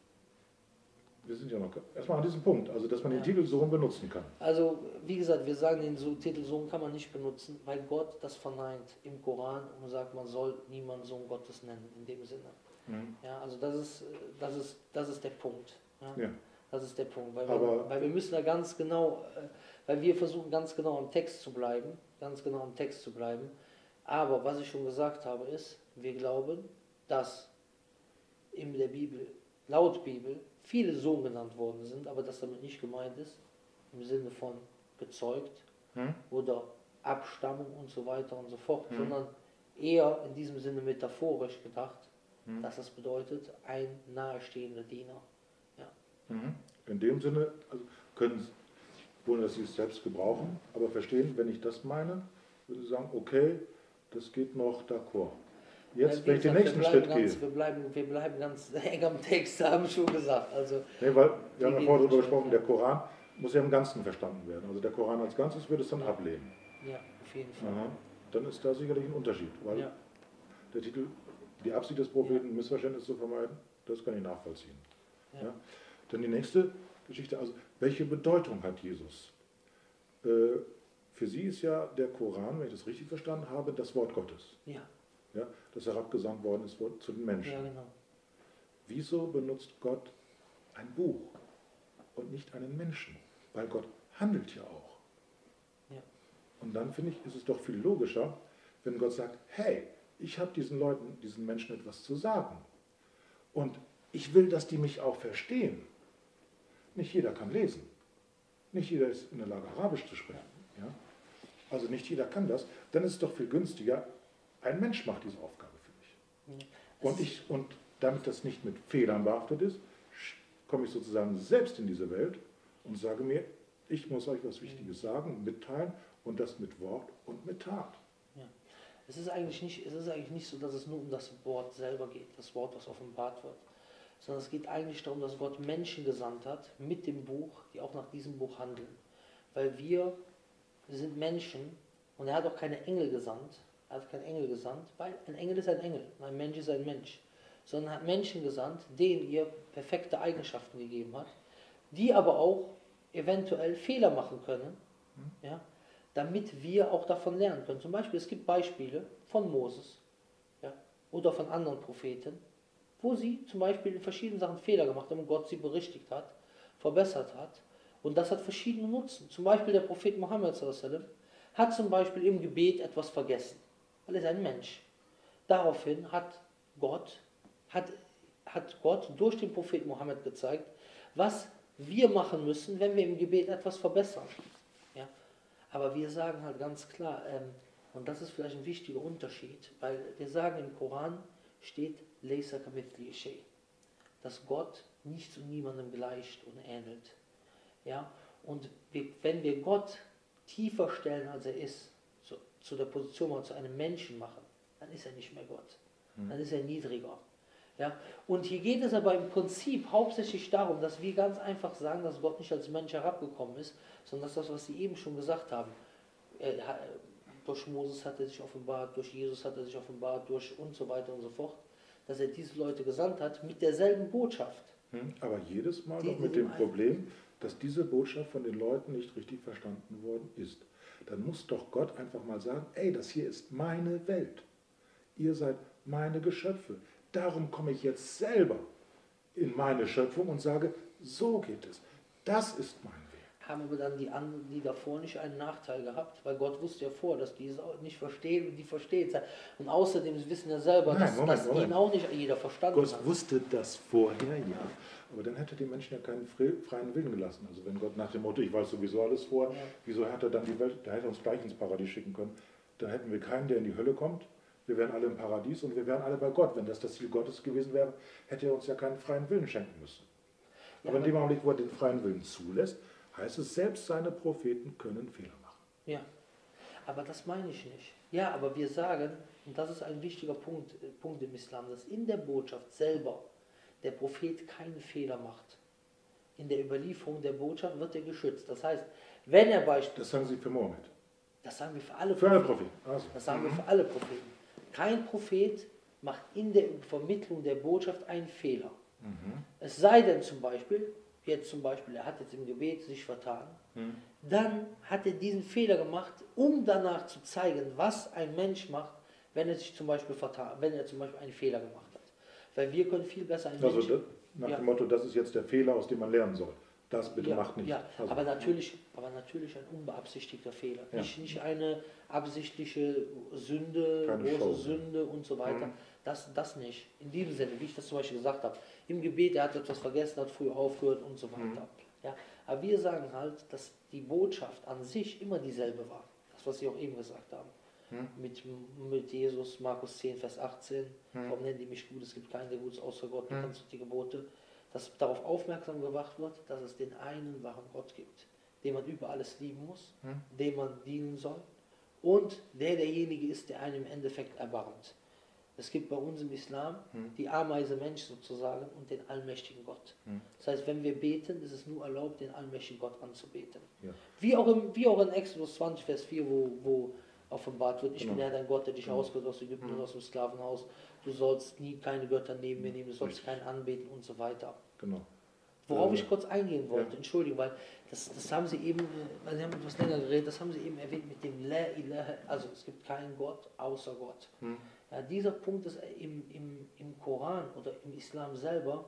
wir sind ja noch erstmal an diesem Punkt, also dass man den Ja. Titel Sohn benutzen kann. Also, wie gesagt, wir sagen, den so Titel Sohn kann man nicht benutzen, weil Gott das verneint im Koran und sagt, man soll niemanden Sohn Gottes nennen, in dem Sinne. Mhm. Ja, also das ist, das ist, das ist der Punkt. Ja? Ja. Das ist der Punkt, weil, Aber- wir, weil wir müssen da ganz genau, äh, weil wir versuchen ganz genau am Text zu bleiben, ganz genau am Text zu bleiben. Aber was ich schon gesagt habe ist, wir glauben, dass in der Bibel, laut Bibel, viele Sohn genannt worden sind, aber dass damit nicht gemeint ist, im Sinne von gezeugt Hm? oder Abstammung und so weiter und so fort, Mhm. sondern eher in diesem Sinne metaphorisch gedacht, Mhm. dass das bedeutet, ein nahestehender Diener. Ja. Mhm. In dem Sinne also können Sie, ohne dass Sie es selbst gebrauchen, aber verstehen, wenn ich das meine, würde ich sagen, okay, das geht noch d'accord. Jetzt, Wie wenn ich den gesagt, nächsten wir bleiben Schritt ganz, gehe, wir bleiben, wir bleiben ganz eng am Text, haben schon gesagt. Also, nee, weil wir wir haben ja gehen vorher nicht darüber schnell, gesprochen, ja. der Koran muss ja im Ganzen verstanden werden. Also der Koran als Ganzes würde es dann Ja. ablehnen. Ja, auf jeden Fall. Aha. Dann ist da sicherlich ein Unterschied, weil Ja. der Titel, die Absicht des Propheten, Missverständnis zu vermeiden, das kann ich nachvollziehen. Ja. Ja? Dann die nächste Geschichte, also welche Bedeutung hat Jesus? Äh, für sie ist ja der Koran, wenn ich das richtig verstanden habe, das Wort Gottes, Ja. ja, das herabgesandt worden ist zu den Menschen. Ja, genau. Wieso benutzt Gott ein Buch und nicht einen Menschen? Weil Gott handelt ja auch. Ja. Und dann finde ich, ist es doch viel logischer, wenn Gott sagt, hey, ich habe diesen Leuten, diesen Menschen etwas zu sagen. Und ich will, dass die mich auch verstehen. Nicht jeder kann lesen. Nicht jeder ist in der Lage, Arabisch zu sprechen. Ja? Also nicht jeder kann das. Dann ist es doch viel günstiger, ein Mensch macht diese Aufgabe für mich. Ja. Und, ich, und damit das nicht mit Fehlern behaftet ist, komme ich sozusagen selbst in diese Welt und sage mir, ich muss euch was Wichtiges sagen, mitteilen und das mit Wort und mit Tat. Ja. Es ist eigentlich nicht, es ist eigentlich nicht so, dass es nur um das Wort selber geht, das Wort, was offenbart wird, sondern es geht eigentlich darum, dass Gott Menschen gesandt hat mit dem Buch, die auch nach diesem Buch handeln. Weil wir, wir sind Menschen und er hat auch keine Engel gesandt, er hat keinen Engel gesandt, weil ein Engel ist ein Engel und ein Mensch ist ein Mensch, sondern er hat Menschen gesandt, denen ihr perfekte Eigenschaften gegeben hat, die aber auch eventuell Fehler machen können, ja, damit wir auch davon lernen können. Zum Beispiel, es gibt Beispiele von Moses, ja, oder von anderen Propheten, wo sie zum Beispiel in verschiedenen Sachen Fehler gemacht haben und Gott sie berichtigt hat, verbessert hat. Und das hat verschiedene Nutzen. Zum Beispiel der Prophet Mohammed sallallahu alaihi wasallam hat zum Beispiel im Gebet etwas vergessen, weil er ist ein Mensch. Daraufhin hat Gott, hat, hat Gott durch den Prophet Mohammed gezeigt, was wir machen müssen, wenn wir im Gebet etwas verbessern. Ja? Aber wir sagen halt ganz klar, ähm, und das ist vielleicht ein wichtiger Unterschied, weil wir sagen im Koran steht, Laysa kamithlihi shay, dass Gott nichts und niemandem gleicht und ähnelt. Ja? Und wir, wenn wir Gott tiefer stellen, als er ist, zu, zu der Position, wo wir zu einem Menschen machen, dann ist er nicht mehr Gott. Dann ist er niedriger. Ja? Und hier geht es aber im Prinzip hauptsächlich darum, dass wir ganz einfach sagen, dass Gott nicht als Mensch herabgekommen ist, sondern dass das, was Sie eben schon gesagt haben, er, durch Moses hat er sich offenbart, durch Jesus hat er sich offenbart, durch und so weiter und so fort, dass er diese Leute gesandt hat mit derselben Botschaft. Aber jedes Mal Die- noch mit die- dem Problem, dass diese Botschaft von den Leuten nicht richtig verstanden worden ist. Dann muss doch Gott einfach mal sagen, ey, das hier ist meine Welt. Ihr seid meine Geschöpfe. Darum komme ich jetzt selber in meine Schöpfung und sage, so geht es. Das ist mein Weg. Haben aber dann die anderen, die davor nicht einen Nachteil gehabt, weil Gott wusste ja vor, dass die es auch nicht verstehen und die verstehen es. Und außerdem, sie wissen ja selber, Nein, dass, Moment, dass Moment. ihn auch nicht jeder verstanden Gott hat. wusste das vorher, ja. Aber dann hätte die Menschen ja keinen freien Willen gelassen. Also wenn Gott nach dem Motto, ich weiß sowieso alles vor, Ja. wieso hat er dann die Welt, der hätte uns gleich ins Paradies schicken können. Dann hätten wir keinen, der in die Hölle kommt. Wir wären alle im Paradies und wir wären alle bei Gott. Wenn das das Ziel Gottes gewesen wäre, hätte er uns ja keinen freien Willen schenken müssen. Ja, aber in aber- dem Augenblick, wo er den freien Willen zulässt, heißt es, selbst seine Propheten können Fehler machen. Ja, aber das meine ich nicht. Ja, aber wir sagen, und das ist ein wichtiger Punkt, äh, Punkt im Islam, dass in der Botschaft selber der Prophet keine Fehler macht. In der Überlieferung der Botschaft wird er geschützt. Das heißt, wenn er beispielsweise, Das sagen Sie für Mohammed. das sagen wir für alle Für alle Propheten, Propheten. Also. das sagen wir für alle Propheten, kein Prophet macht in der Vermittlung der Botschaft einen Fehler. Mhm. Es sei denn zum Beispiel, jetzt zum Beispiel, er hat jetzt im Gebet sich vertan, Mhm. dann hat er diesen Fehler gemacht, um danach zu zeigen, was ein Mensch macht, wenn er sich zum Beispiel vertan, wenn er zum Beispiel einen Fehler gemacht hat. Weil wir können viel besser einen Also Menschen... das, nach Ja. dem Motto, das ist jetzt der Fehler, aus dem man lernen soll. Das bitte Ja, macht nicht. ja, Also, aber, natürlich, aber natürlich ein unbeabsichtigter Fehler. Ja. Nicht, nicht eine absichtliche Sünde, Keine große Show. Sünde und so weiter. Mhm. Das, das nicht. In diesem Sinne, wie ich das zum Beispiel gesagt habe. Im Gebet, er hat etwas vergessen, hat früh aufgehört und so weiter. Mhm. Ja, aber wir sagen halt, dass die Botschaft an sich immer dieselbe war. Das, was Sie auch eben gesagt haben. Hm? Mit, mit Jesus, Markus zehn, Vers achtzehn. Hm? Warum nennen die mich gut? Es gibt keinen, der gut ist außer Gott. Du Hm? kannst die Gebote. Dass darauf aufmerksam gemacht wird, dass es den einen wahren Gott gibt, den man über alles lieben muss, Hm? dem man dienen soll und der derjenige ist, der einen im Endeffekt erbarmt. Es gibt bei uns im Islam Hm? die Ameise Mensch sozusagen und den allmächtigen Gott. Hm? Das heißt, wenn wir beten, ist es nur erlaubt, den allmächtigen Gott anzubeten. Ja. Wie auch, im, wie auch in Exodus zwanzig, Vers vier, wo, wo offenbart wird, ich Genau. bin Herr dein Gott, der dich Genau. ausgeführt aus Ägypten Hm. und aus dem Sklavenhaus. Du sollst nie keine Götter neben mir nehmen, du sollst Richtig. keinen anbeten und so weiter. Genau. Worauf Äh, ich kurz eingehen wollte, ja. Entschuldigung, weil das, das haben Sie eben, weil Sie haben etwas länger geredet, das haben Sie eben erwähnt mit dem La ilaha, also es gibt keinen Gott außer Gott. Hm? Ja, dieser Punkt ist im, im, im Koran oder im Islam selber,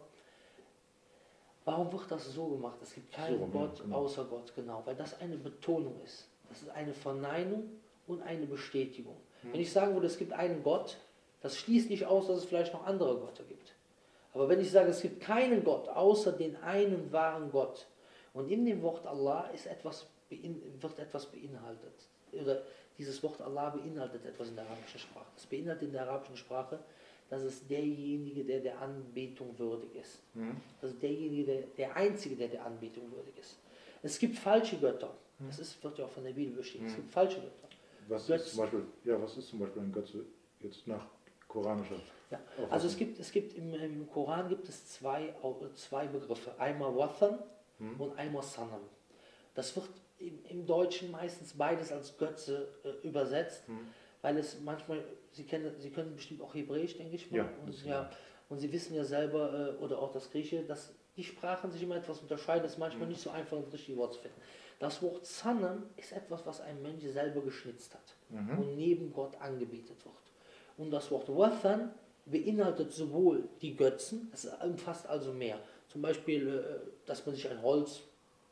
warum wird das so gemacht? Es gibt keinen So, ja, Gott genau. außer Gott, genau, weil das eine Betonung ist. Das ist eine Verneinung und eine Bestätigung. Hm. Wenn ich sagen würde, es gibt einen Gott, das schließt nicht aus, dass es vielleicht noch andere Götter gibt. Aber wenn ich sage, es gibt keinen Gott außer den einen wahren Gott und in dem Wort Allah ist etwas, wird etwas beinhaltet, oder dieses Wort Allah beinhaltet etwas in der arabischen Sprache. Es beinhaltet in der arabischen Sprache, dass es derjenige, der der Anbetung würdig ist. Hm? Das ist derjenige, der, der Einzige, der der Anbetung würdig ist. Es gibt falsche Götter. Hm. Das ist, wird ja auch von der Bibel beschrieben. Es Hm. gibt falsche Götter. Was Götzen. ist zum Beispiel, ja, was ist zum Beispiel ein Götze jetzt nach koranischer? Ja, Auffassung? also es gibt, es gibt im, im Koran gibt es zwei, zwei Begriffe. Einmal Wathan Hm? und einmal Sanam. Das wird im, im Deutschen meistens beides als Götze äh, übersetzt, Hm? weil es manchmal, Sie kennen, Sie können bestimmt auch Hebräisch, denke ich mal. Ja, und, bisschen, ja, ja. und Sie wissen ja selber, äh, oder auch das Griechische, dass die Sprachen sich immer etwas unterscheiden. Es ist manchmal Hm. nicht so einfach, das richtige Wort zu finden. Das Wort Sanam ist etwas, was ein Mensch selber geschnitzt hat Mhm. und neben Gott angebetet wird. Und das Wort Wathan beinhaltet sowohl die Götzen, es umfasst also mehr. Zum Beispiel, äh, dass man sich ein Holzteil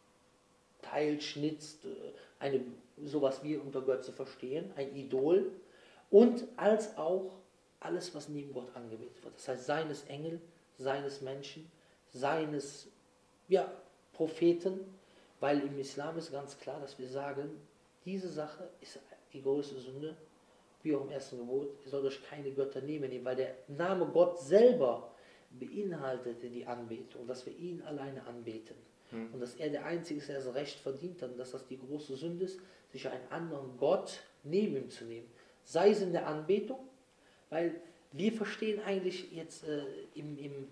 schnitzt, äh, eine, sowas wir unter Götze verstehen, ein Idol, und als auch alles, was neben Gott angebetet wird. Das heißt, seines Engel, seines Menschen, seines ja, Propheten, weil im Islam ist ganz klar, dass wir sagen, diese Sache ist die größte Sünde, wie auch im ersten Gebot, ihr sollt euch keine Götter nehmen, weil der Name Gott selber beinhaltete die Anbetung, dass wir ihn alleine anbeten. Hm. Und dass er der Einzige ist, der das Recht verdient hat, und dass das die große Sünde ist, sich einen anderen Gott neben ihm zu nehmen. Sei es in der Anbetung, weil wir verstehen eigentlich jetzt äh, im, im,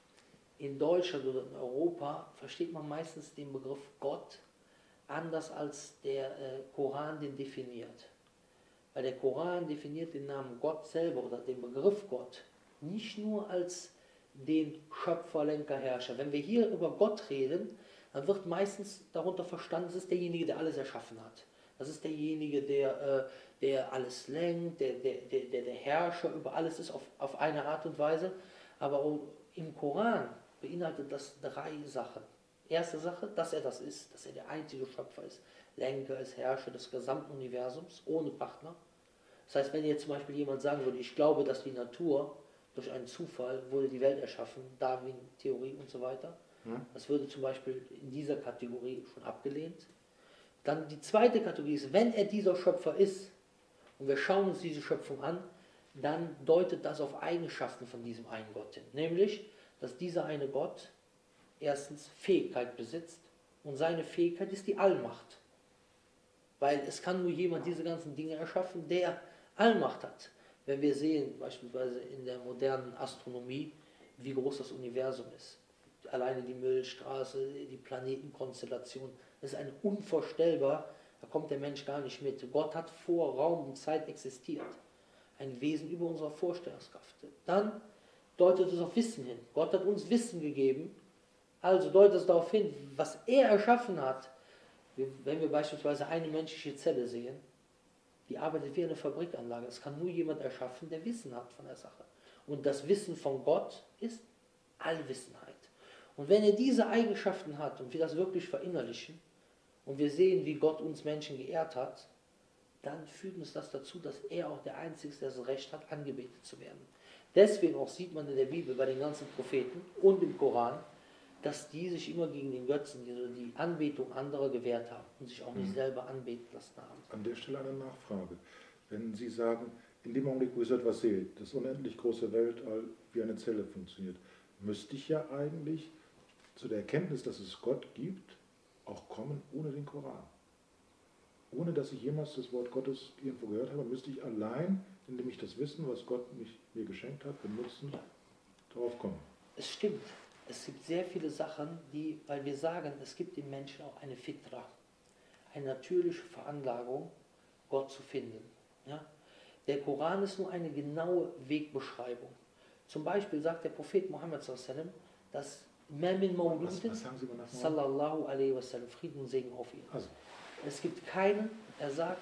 in Deutschland oder in Europa, versteht man meistens den Begriff Gott anders als der äh, Koran den definiert. Weil der Koran definiert den Namen Gott selber oder den Begriff Gott nicht nur als den Schöpfer, Lenker, Herrscher. Wenn wir hier über Gott reden, dann wird meistens darunter verstanden, das ist derjenige, der alles erschaffen hat. Das ist derjenige, der, äh, der alles lenkt, der, der, der, der, der Herrscher über alles ist auf, auf eine Art und Weise. Aber auch im Koran beinhaltet das drei Sachen. Erste Sache, dass er das ist, dass er der einzige Schöpfer ist, Lenker ist, Herrscher des gesamten Universums, ohne Partner. Das heißt, wenn jetzt zum Beispiel jemand sagen würde, ich glaube, dass die Natur durch einen Zufall wurde die Welt erschaffen, Darwin-Theorie und so weiter, Hm? das würde zum Beispiel in dieser Kategorie schon abgelehnt. Dann die zweite Kategorie ist, wenn er dieser Schöpfer ist und wir schauen uns diese Schöpfung an, dann deutet das auf Eigenschaften von diesem einen Gott hin. Nämlich, dass dieser eine Gott erstens Fähigkeit besitzt und seine Fähigkeit ist die Allmacht. Weil es kann nur jemand diese ganzen Dinge erschaffen, der Allmacht hat. Wenn wir sehen, beispielsweise in der modernen Astronomie, wie groß das Universum ist. Alleine die Milchstraße, die Planetenkonstellation, das ist eine unvorstellbar, da kommt der Mensch gar nicht mit. Gott hat vor Raum und Zeit existiert. Ein Wesen über unserer Vorstellungskraft. Dann deutet es auf Wissen hin. Gott hat uns Wissen gegeben, also deutet es darauf hin, was er erschaffen hat. Wenn wir beispielsweise eine menschliche Zelle sehen, die arbeitet wie eine Fabrikanlage. Das kann nur jemand erschaffen, der Wissen hat von der Sache. Und das Wissen von Gott ist Allwissenheit. Und wenn er diese Eigenschaften hat und wir das wirklich verinnerlichen und wir sehen, wie Gott uns Menschen geehrt hat, dann führt uns das dazu, dass er auch der Einzige ist, der das Recht hat, angebetet zu werden. Deswegen auch sieht man in der Bibel bei den ganzen Propheten und im Koran, dass die sich immer gegen den Götzen, die, die Anbetung anderer gewehrt haben und sich auch nicht Mhm. selber anbeten lassen haben. An der Stelle eine Nachfrage. Wenn Sie sagen, in dem Augenblick, wo ich so etwas sehe, das unendlich große Weltall wie eine Zelle funktioniert, müsste ich ja eigentlich zu der Erkenntnis, dass es Gott gibt, auch kommen ohne den Koran. Ohne dass ich jemals das Wort Gottes irgendwo gehört habe, müsste ich allein, indem ich das Wissen, was Gott mich, mir geschenkt hat, benutzen, Ja. darauf kommen. Es stimmt. Es gibt sehr viele Sachen, die, weil wir sagen, es gibt den Menschen auch eine Fitra, eine natürliche Veranlagung, Gott zu finden. Ja? Der Koran ist nur eine genaue Wegbeschreibung. Zum Beispiel sagt der Prophet Muhammad sallallahu alaihi wasallam, dass "Ma min Was, Mawludin", was sagen Sie mal nach Mohammed? sallallahu alaihi wasallam, Frieden und Segen auf ihn. Also, Es gibt keinen, er sagt,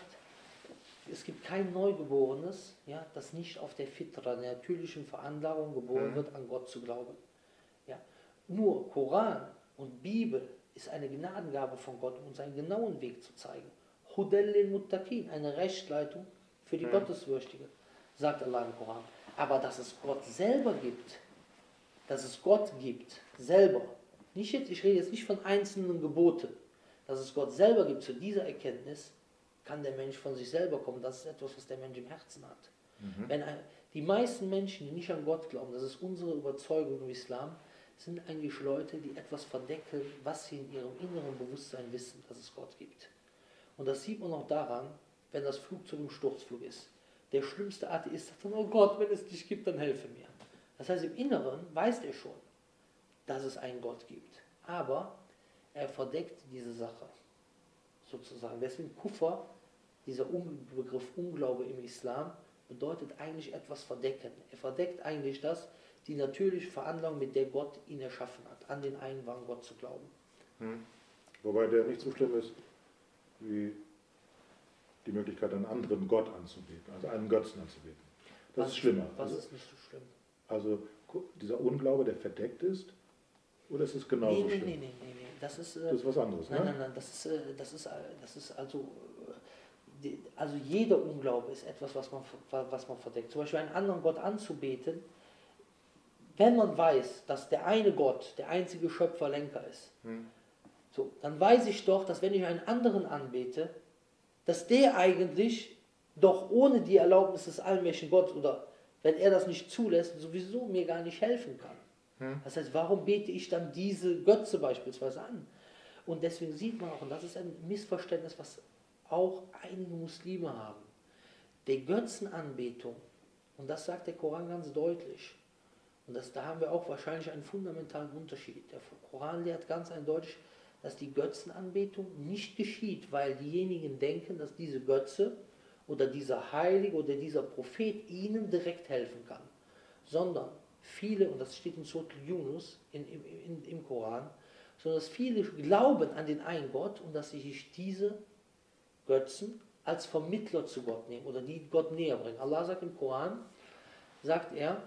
es gibt kein Neugeborenes, ja, das nicht auf der Fitra, der natürlichen Veranlagung geboren Mhm. wird, an Gott zu glauben. Ja. Nur Koran und Bibel ist eine Gnadengabe von Gott, um uns einen genauen Weg zu zeigen. Hudal lil Muttaqin, eine Rechtleitung für die Mhm. Gottesfürchtigen, sagt Allah im Koran. Aber dass es Gott selber gibt, dass es Gott gibt, selber, nicht jetzt, ich rede jetzt nicht von einzelnen Geboten, dass es Gott selber gibt, zu dieser Erkenntnis kann der Mensch von sich selber kommen. Das ist etwas, was der Mensch im Herzen hat. mhm. Wenn ein, die meisten Menschen, die nicht an Gott glauben, das ist unsere Überzeugung im Islam, sind eigentlich Leute, die etwas verdecken, was sie in ihrem inneren Bewusstsein wissen, dass es Gott gibt. Und das sieht man auch daran, wenn das Flugzeug im Sturzflug ist. Der schlimmste Atheist sagt dann, oh Gott, wenn es dich gibt, dann helfe mir. Das heißt, im Inneren weiß er schon, dass es einen Gott gibt. Aber er verdeckt diese Sache, sozusagen. Deswegen Kuffer, dieser Begriff Unglaube im Islam, bedeutet eigentlich etwas verdecken. Er verdeckt eigentlich das, die natürliche Veranlagung, mit der Gott ihn erschaffen hat, an den einen wahren Gott zu glauben. Mhm. Wobei der nicht so schlimm ist, wie die Möglichkeit, einen anderen Gott anzubeten, also einen Götzen anzubeten. Das was, ist schlimmer. Was Also, ist nicht so schlimm? also dieser Unglaube, der verdeckt ist, oder ist es genauso Nee, nee, schlimm? nee, nee, nee, nee. Das ist, äh, Das ist was anderes, nein, ne? nein, nein, das ist, äh, das ist, äh, das ist also, äh, die, also jeder Unglaube ist etwas, was man, was man verdeckt. Zum Beispiel einen anderen Gott anzubeten, wenn man weiß, dass der eine Gott, der einzige Schöpfer, Lenker ist, Hm. so, dann weiß ich doch, dass wenn ich einen anderen anbete, dass der eigentlich doch ohne die Erlaubnis des allmächtigen Gottes oder wenn er das nicht zulässt, sowieso mir gar nicht helfen kann. Hm. Das heißt, warum bete ich dann diese Götze beispielsweise an? Und deswegen sieht man auch, und das ist ein Missverständnis, was auch einige Muslime haben, die Götzenanbetung, und das sagt der Koran ganz deutlich, und das, da haben wir auch wahrscheinlich einen fundamentalen Unterschied. Der Koran lehrt ganz eindeutig, dass die Götzenanbetung nicht geschieht, weil diejenigen denken, dass diese Götze oder dieser Heilige oder dieser Prophet ihnen direkt helfen kann, sondern viele, und das steht in Surat Yunus in, in, in, im Koran, sondern dass viele glauben an den einen Gott und dass sie sich diese Götzen als Vermittler zu Gott nehmen oder die Gott näher bringen. Allah sagt im Koran, sagt er,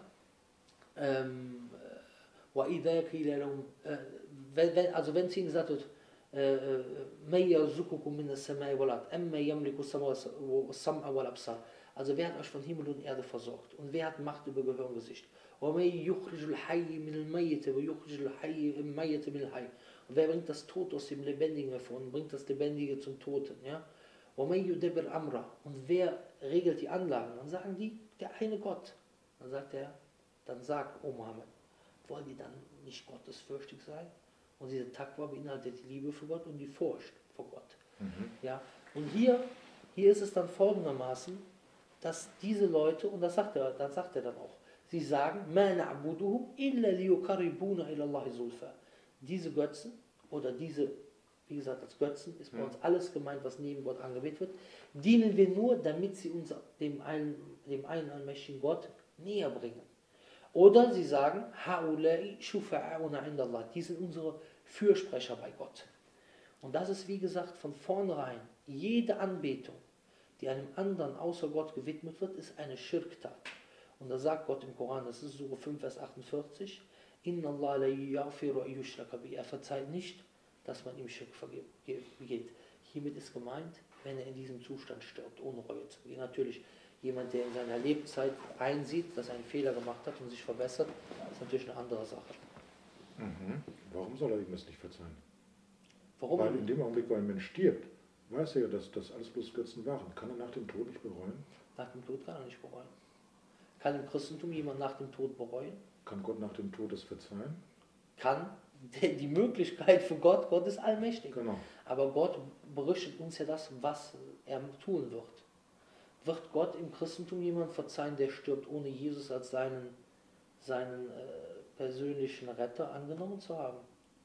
ähm, وَإِذَا قِيلَ لَهُمْ, äh, wenn, wenn, also wenn zu ihnen gesagt wird, مَن يَرْزُقُكُم مِنَ السَّمَاءِ وَالْأَرْضِ أَمَّن يَمْلِكُ السَّمْعَ وَالْأَبْصَارَ. Also wer hat euch von Himmel und Erde versorgt und wer hat Macht über Gehör und Gesicht? وَمَن يُخْرِجُ الْحَيَّ مِنَ الْمَيِّتِ وَيُخْرِجُ الْمَيِّتَ مِنَ الْحَيِّ. Und wer bringt das Tod aus dem Lebendigen hervor und bringt das Lebendige zum Toten? Ja? وَمَن يُدَبِّرُ الْأَمْرَ. Und wer regelt die Anlagen? Dann sagen die, der eine Gott. Dann sagt er, dann sag, O Mohammed, wollen die dann nicht gottesfürchtig sein? Und diese Taqwa beinhaltet die Liebe für Gott und die Furcht vor Gott. Mhm. Ja? Und hier, hier ist es dann folgendermaßen, dass diese Leute, und das sagt er, das sagt er dann auch, sie sagen, مَا نَعْبُدُهُمْ إِلَّا لِيُقَرِّبُونَ إِلَى اللَّهِ زُلْفَى. Diese Götzen, oder diese, wie gesagt, als Götzen ist bei Mhm. uns alles gemeint, was neben Gott angebetet wird, dienen wir nur, damit sie uns dem einen, dem einen allmächtigen Gott näher bringen. Oder sie sagen, Haulai shufa'auna indallah, die sind unsere Fürsprecher bei Gott. Und das ist wie gesagt von vornherein, jede Anbetung, die einem anderen außer Gott gewidmet wird, ist eine Schirktat. Und da sagt Gott im Koran, das ist Sure fünf, Vers achtundvierzig, Inna Allah la yaghfiru an yushraka bihi. Er verzeiht nicht, dass man ihm Schirk begeht. Hiermit ist gemeint, wenn er in diesem Zustand stirbt, ohne Reue zu begehen. Natürlich, jemand, der in seiner Lebzeit einsieht, dass er einen Fehler gemacht hat und sich verbessert, ist natürlich eine andere Sache. Mhm. Warum soll er ihm das nicht verzeihen? Warum? Weil in dem Augenblick, wo ein Mensch stirbt, weiß er ja, dass das alles bloß Götzen waren. Kann er nach dem Tod nicht bereuen? Nach dem Tod kann er nicht bereuen. Kann im Christentum jemand nach dem Tod bereuen? Kann Gott nach dem Tod das verzeihen? Kann. Die Möglichkeit für Gott, Gott ist allmächtig. Genau. Aber Gott berichtet uns ja das, was er tun wird. Wird Gott im Christentum jemand verzeihen, der stirbt, ohne Jesus als seinen, seinen äh, persönlichen Retter angenommen zu haben?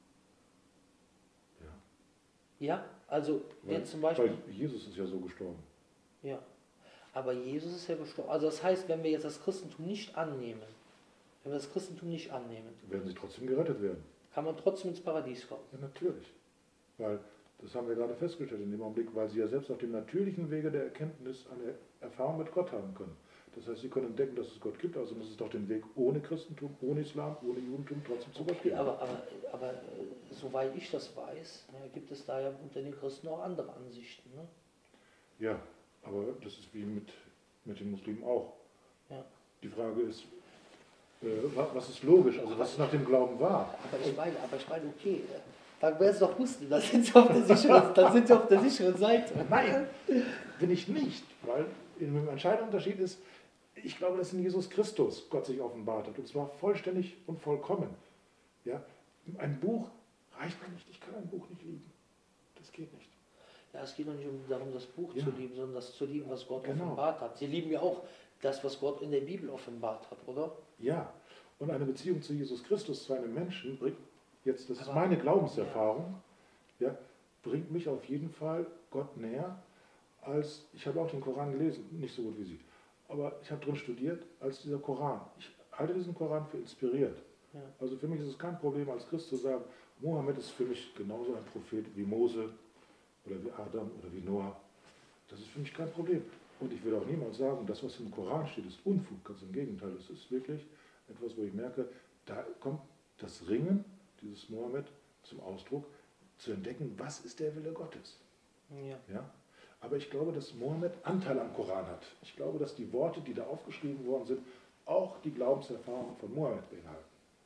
Ja. Ja, also Weil, jetzt zum Beispiel. weil Jesus ist ja so gestorben. Ja, aber Jesus ist ja gestorben. Also das heißt, wenn wir jetzt das Christentum nicht annehmen, wenn wir das Christentum nicht annehmen, Werden sie trotzdem gerettet werden? kann man trotzdem ins Paradies kommen. Ja, natürlich. Weil, das haben wir gerade festgestellt in dem Augenblick, weil sie ja selbst auf dem natürlichen Wege der Erkenntnis eine Erfahrung mit Gott haben können. Das heißt, sie können entdecken, dass es Gott gibt, also muss es doch den Weg ohne Christentum, ohne Islam, ohne Judentum trotzdem zu Gott Okay, geben. aber, aber, aber äh, soweit ich das weiß, ja, gibt es da ja unter den Christen auch andere Ansichten. Ne? Ja, aber das ist wie mit, mit den Muslimen auch. Ja. Die Frage ist, äh, was ist logisch, also was ist nach dem Glauben wahr? Aber ich meine, aber ich meine, okay, äh, dann wäre es doch Muslim, dann sind sie auf der sicheren, dann sind sie auf der sicheren Seite. Nein, bin ich nicht, weil ein entscheidender Unterschied ist, ich glaube, dass in Jesus Christus Gott sich offenbart hat, und zwar vollständig und vollkommen. Ja? Ein Buch reicht mir nicht, ich kann ein Buch nicht lieben. Das geht nicht. Ja, es geht doch nicht um darum, das Buch Ja. zu lieben, sondern das zu lieben, was Gott Genau. offenbart hat. Sie lieben ja auch das, was Gott in der Bibel offenbart hat, oder? Ja, und eine Beziehung zu Jesus Christus, zu einem Menschen, bringt, jetzt, das ist Aber- meine Glaubenserfahrung, ja, bringt mich auf jeden Fall Gott näher, als, ich habe auch den Koran gelesen, nicht so gut wie Sie, aber ich habe drin studiert, als dieser Koran. Ich halte diesen Koran für inspiriert. Ja. Also für mich ist es kein Problem, als Christ zu sagen, Mohammed ist für mich genauso ein Prophet wie Mose oder wie Adam oder wie Noah. Das ist für mich kein Problem. Und ich will auch niemals sagen, das, was im Koran steht, ist Unfug. Ganz im Gegenteil, es ist wirklich etwas, wo ich merke, da kommt das Ringen dieses Mohammed zum Ausdruck, zu entdecken, was ist der Wille Gottes. Ja. Ja? Aber ich glaube, dass Mohammed Anteil am Koran hat. Ich glaube, dass die Worte, die da aufgeschrieben worden sind, auch die Glaubenserfahrung von Mohammed beinhalten.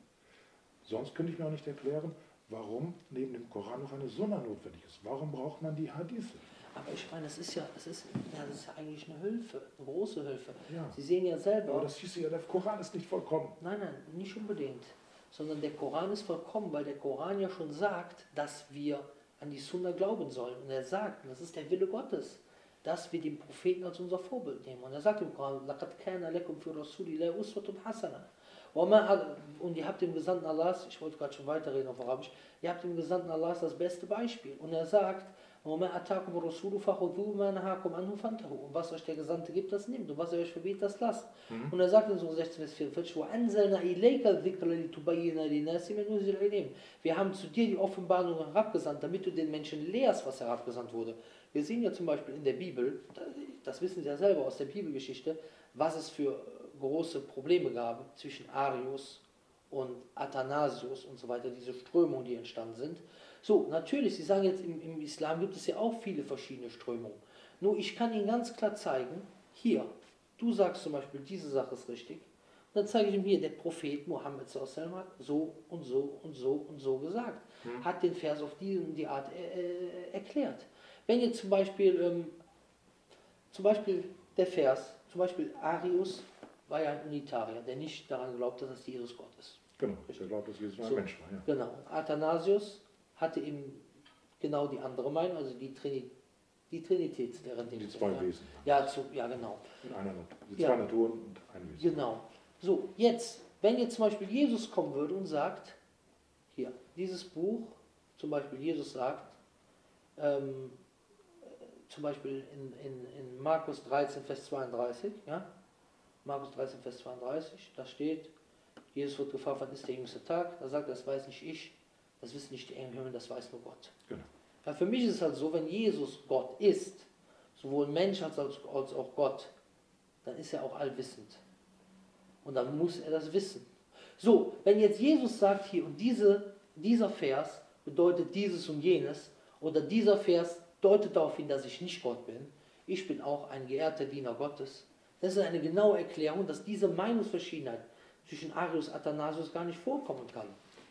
Sonst könnte ich mir auch nicht erklären, warum neben dem Koran noch eine Sunna notwendig ist. Warum braucht man die Hadithe? Aber ich meine, es ist ja, es ist, ja, das ist ja eigentlich eine Hilfe, eine große Hilfe. Ja. Sie sehen ja selber. Aber das hieße ja, der Koran ist nicht vollkommen. Nein, nein, nicht unbedingt. Sondern der Koran ist vollkommen, weil der Koran ja schon sagt, dass wir an die Sunna glauben sollen. Und er sagt, und das ist der Wille Gottes, dass wir den Propheten als unser Vorbild nehmen. Und er sagt im Koran, لَقَدْ كَانَ لَكُمْ فِي رَسُولِ اللَّهِ أُسْوَةٌ حَسَنَةٌ. Und ihr habt dem Gesandten Allahs, ich wollte gerade schon weiterreden auf Arabisch, ihr habt dem Gesandten Allahs das beste Beispiel. Und er sagt, und was euch der Gesandte gibt, das nehmt. Und was er euch verbietet, das lasst. Mhm. Und er sagt in Surah sechzehn, Vers vierundvierzig, wir haben zu dir die Offenbarung herabgesandt, damit du den Menschen lehrst, was herabgesandt wurde. Wir sehen ja zum Beispiel in der Bibel, das wissen Sie ja selber aus der Bibelgeschichte, was es für große Probleme gab zwischen Arius und Athanasius und so weiter, diese Strömungen, die entstanden sind. So, natürlich, Sie sagen jetzt, im, im Islam gibt es ja auch viele verschiedene Strömungen. Nur ich kann Ihnen ganz klar zeigen, hier, du sagst zum Beispiel, diese Sache ist richtig, und dann zeige ich ihm hier, der Prophet Mohammed hat so und so und so und so gesagt, hm. hat den Vers auf die und die Art äh, erklärt. Wenn jetzt zum Beispiel, ähm, zum Beispiel der Vers, zum Beispiel Arius war ja ein Unitarier, der nicht daran glaubt, dass es Jesus Gott ist. Genau, der glaubt, dass Jesus ein so, Mensch war. Ja. Genau. Athanasius hatte eben genau die andere Meinung, also die, Trini die Trinitätslehre. Die zwei ja. Wesen. Ja, zu, ja, genau. In einer Natur. Die ja. zwei Naturen und ein Wesen. Genau. So, jetzt, wenn jetzt zum Beispiel Jesus kommen würde und sagt, hier, dieses Buch, zum Beispiel Jesus sagt, ähm, zum Beispiel in, in, in Markus dreizehn, Vers zweiunddreißig, ja, Markus dreizehn, Vers zweiunddreißig, da steht, Jesus wird gefragt, wann ist der jüngste Tag? Da sagt er, das weiß nicht ich, das wissen nicht die Engel im Himmel, das weiß nur Gott. Genau. Ja, für mich ist es halt so, wenn Jesus Gott ist, sowohl Mensch als, als auch Gott, dann ist er auch allwissend. Und dann muss er das wissen. So, wenn jetzt Jesus sagt hier, und diese, dieser Vers bedeutet dieses und jenes, oder dieser Vers deutet darauf hin, dass ich nicht Gott bin, ich bin auch ein geehrter Diener Gottes. Das ist eine genaue Erklärung, dass diese Meinungsverschiedenheit zwischen Arius und Athanasius gar nicht vorkommen kann.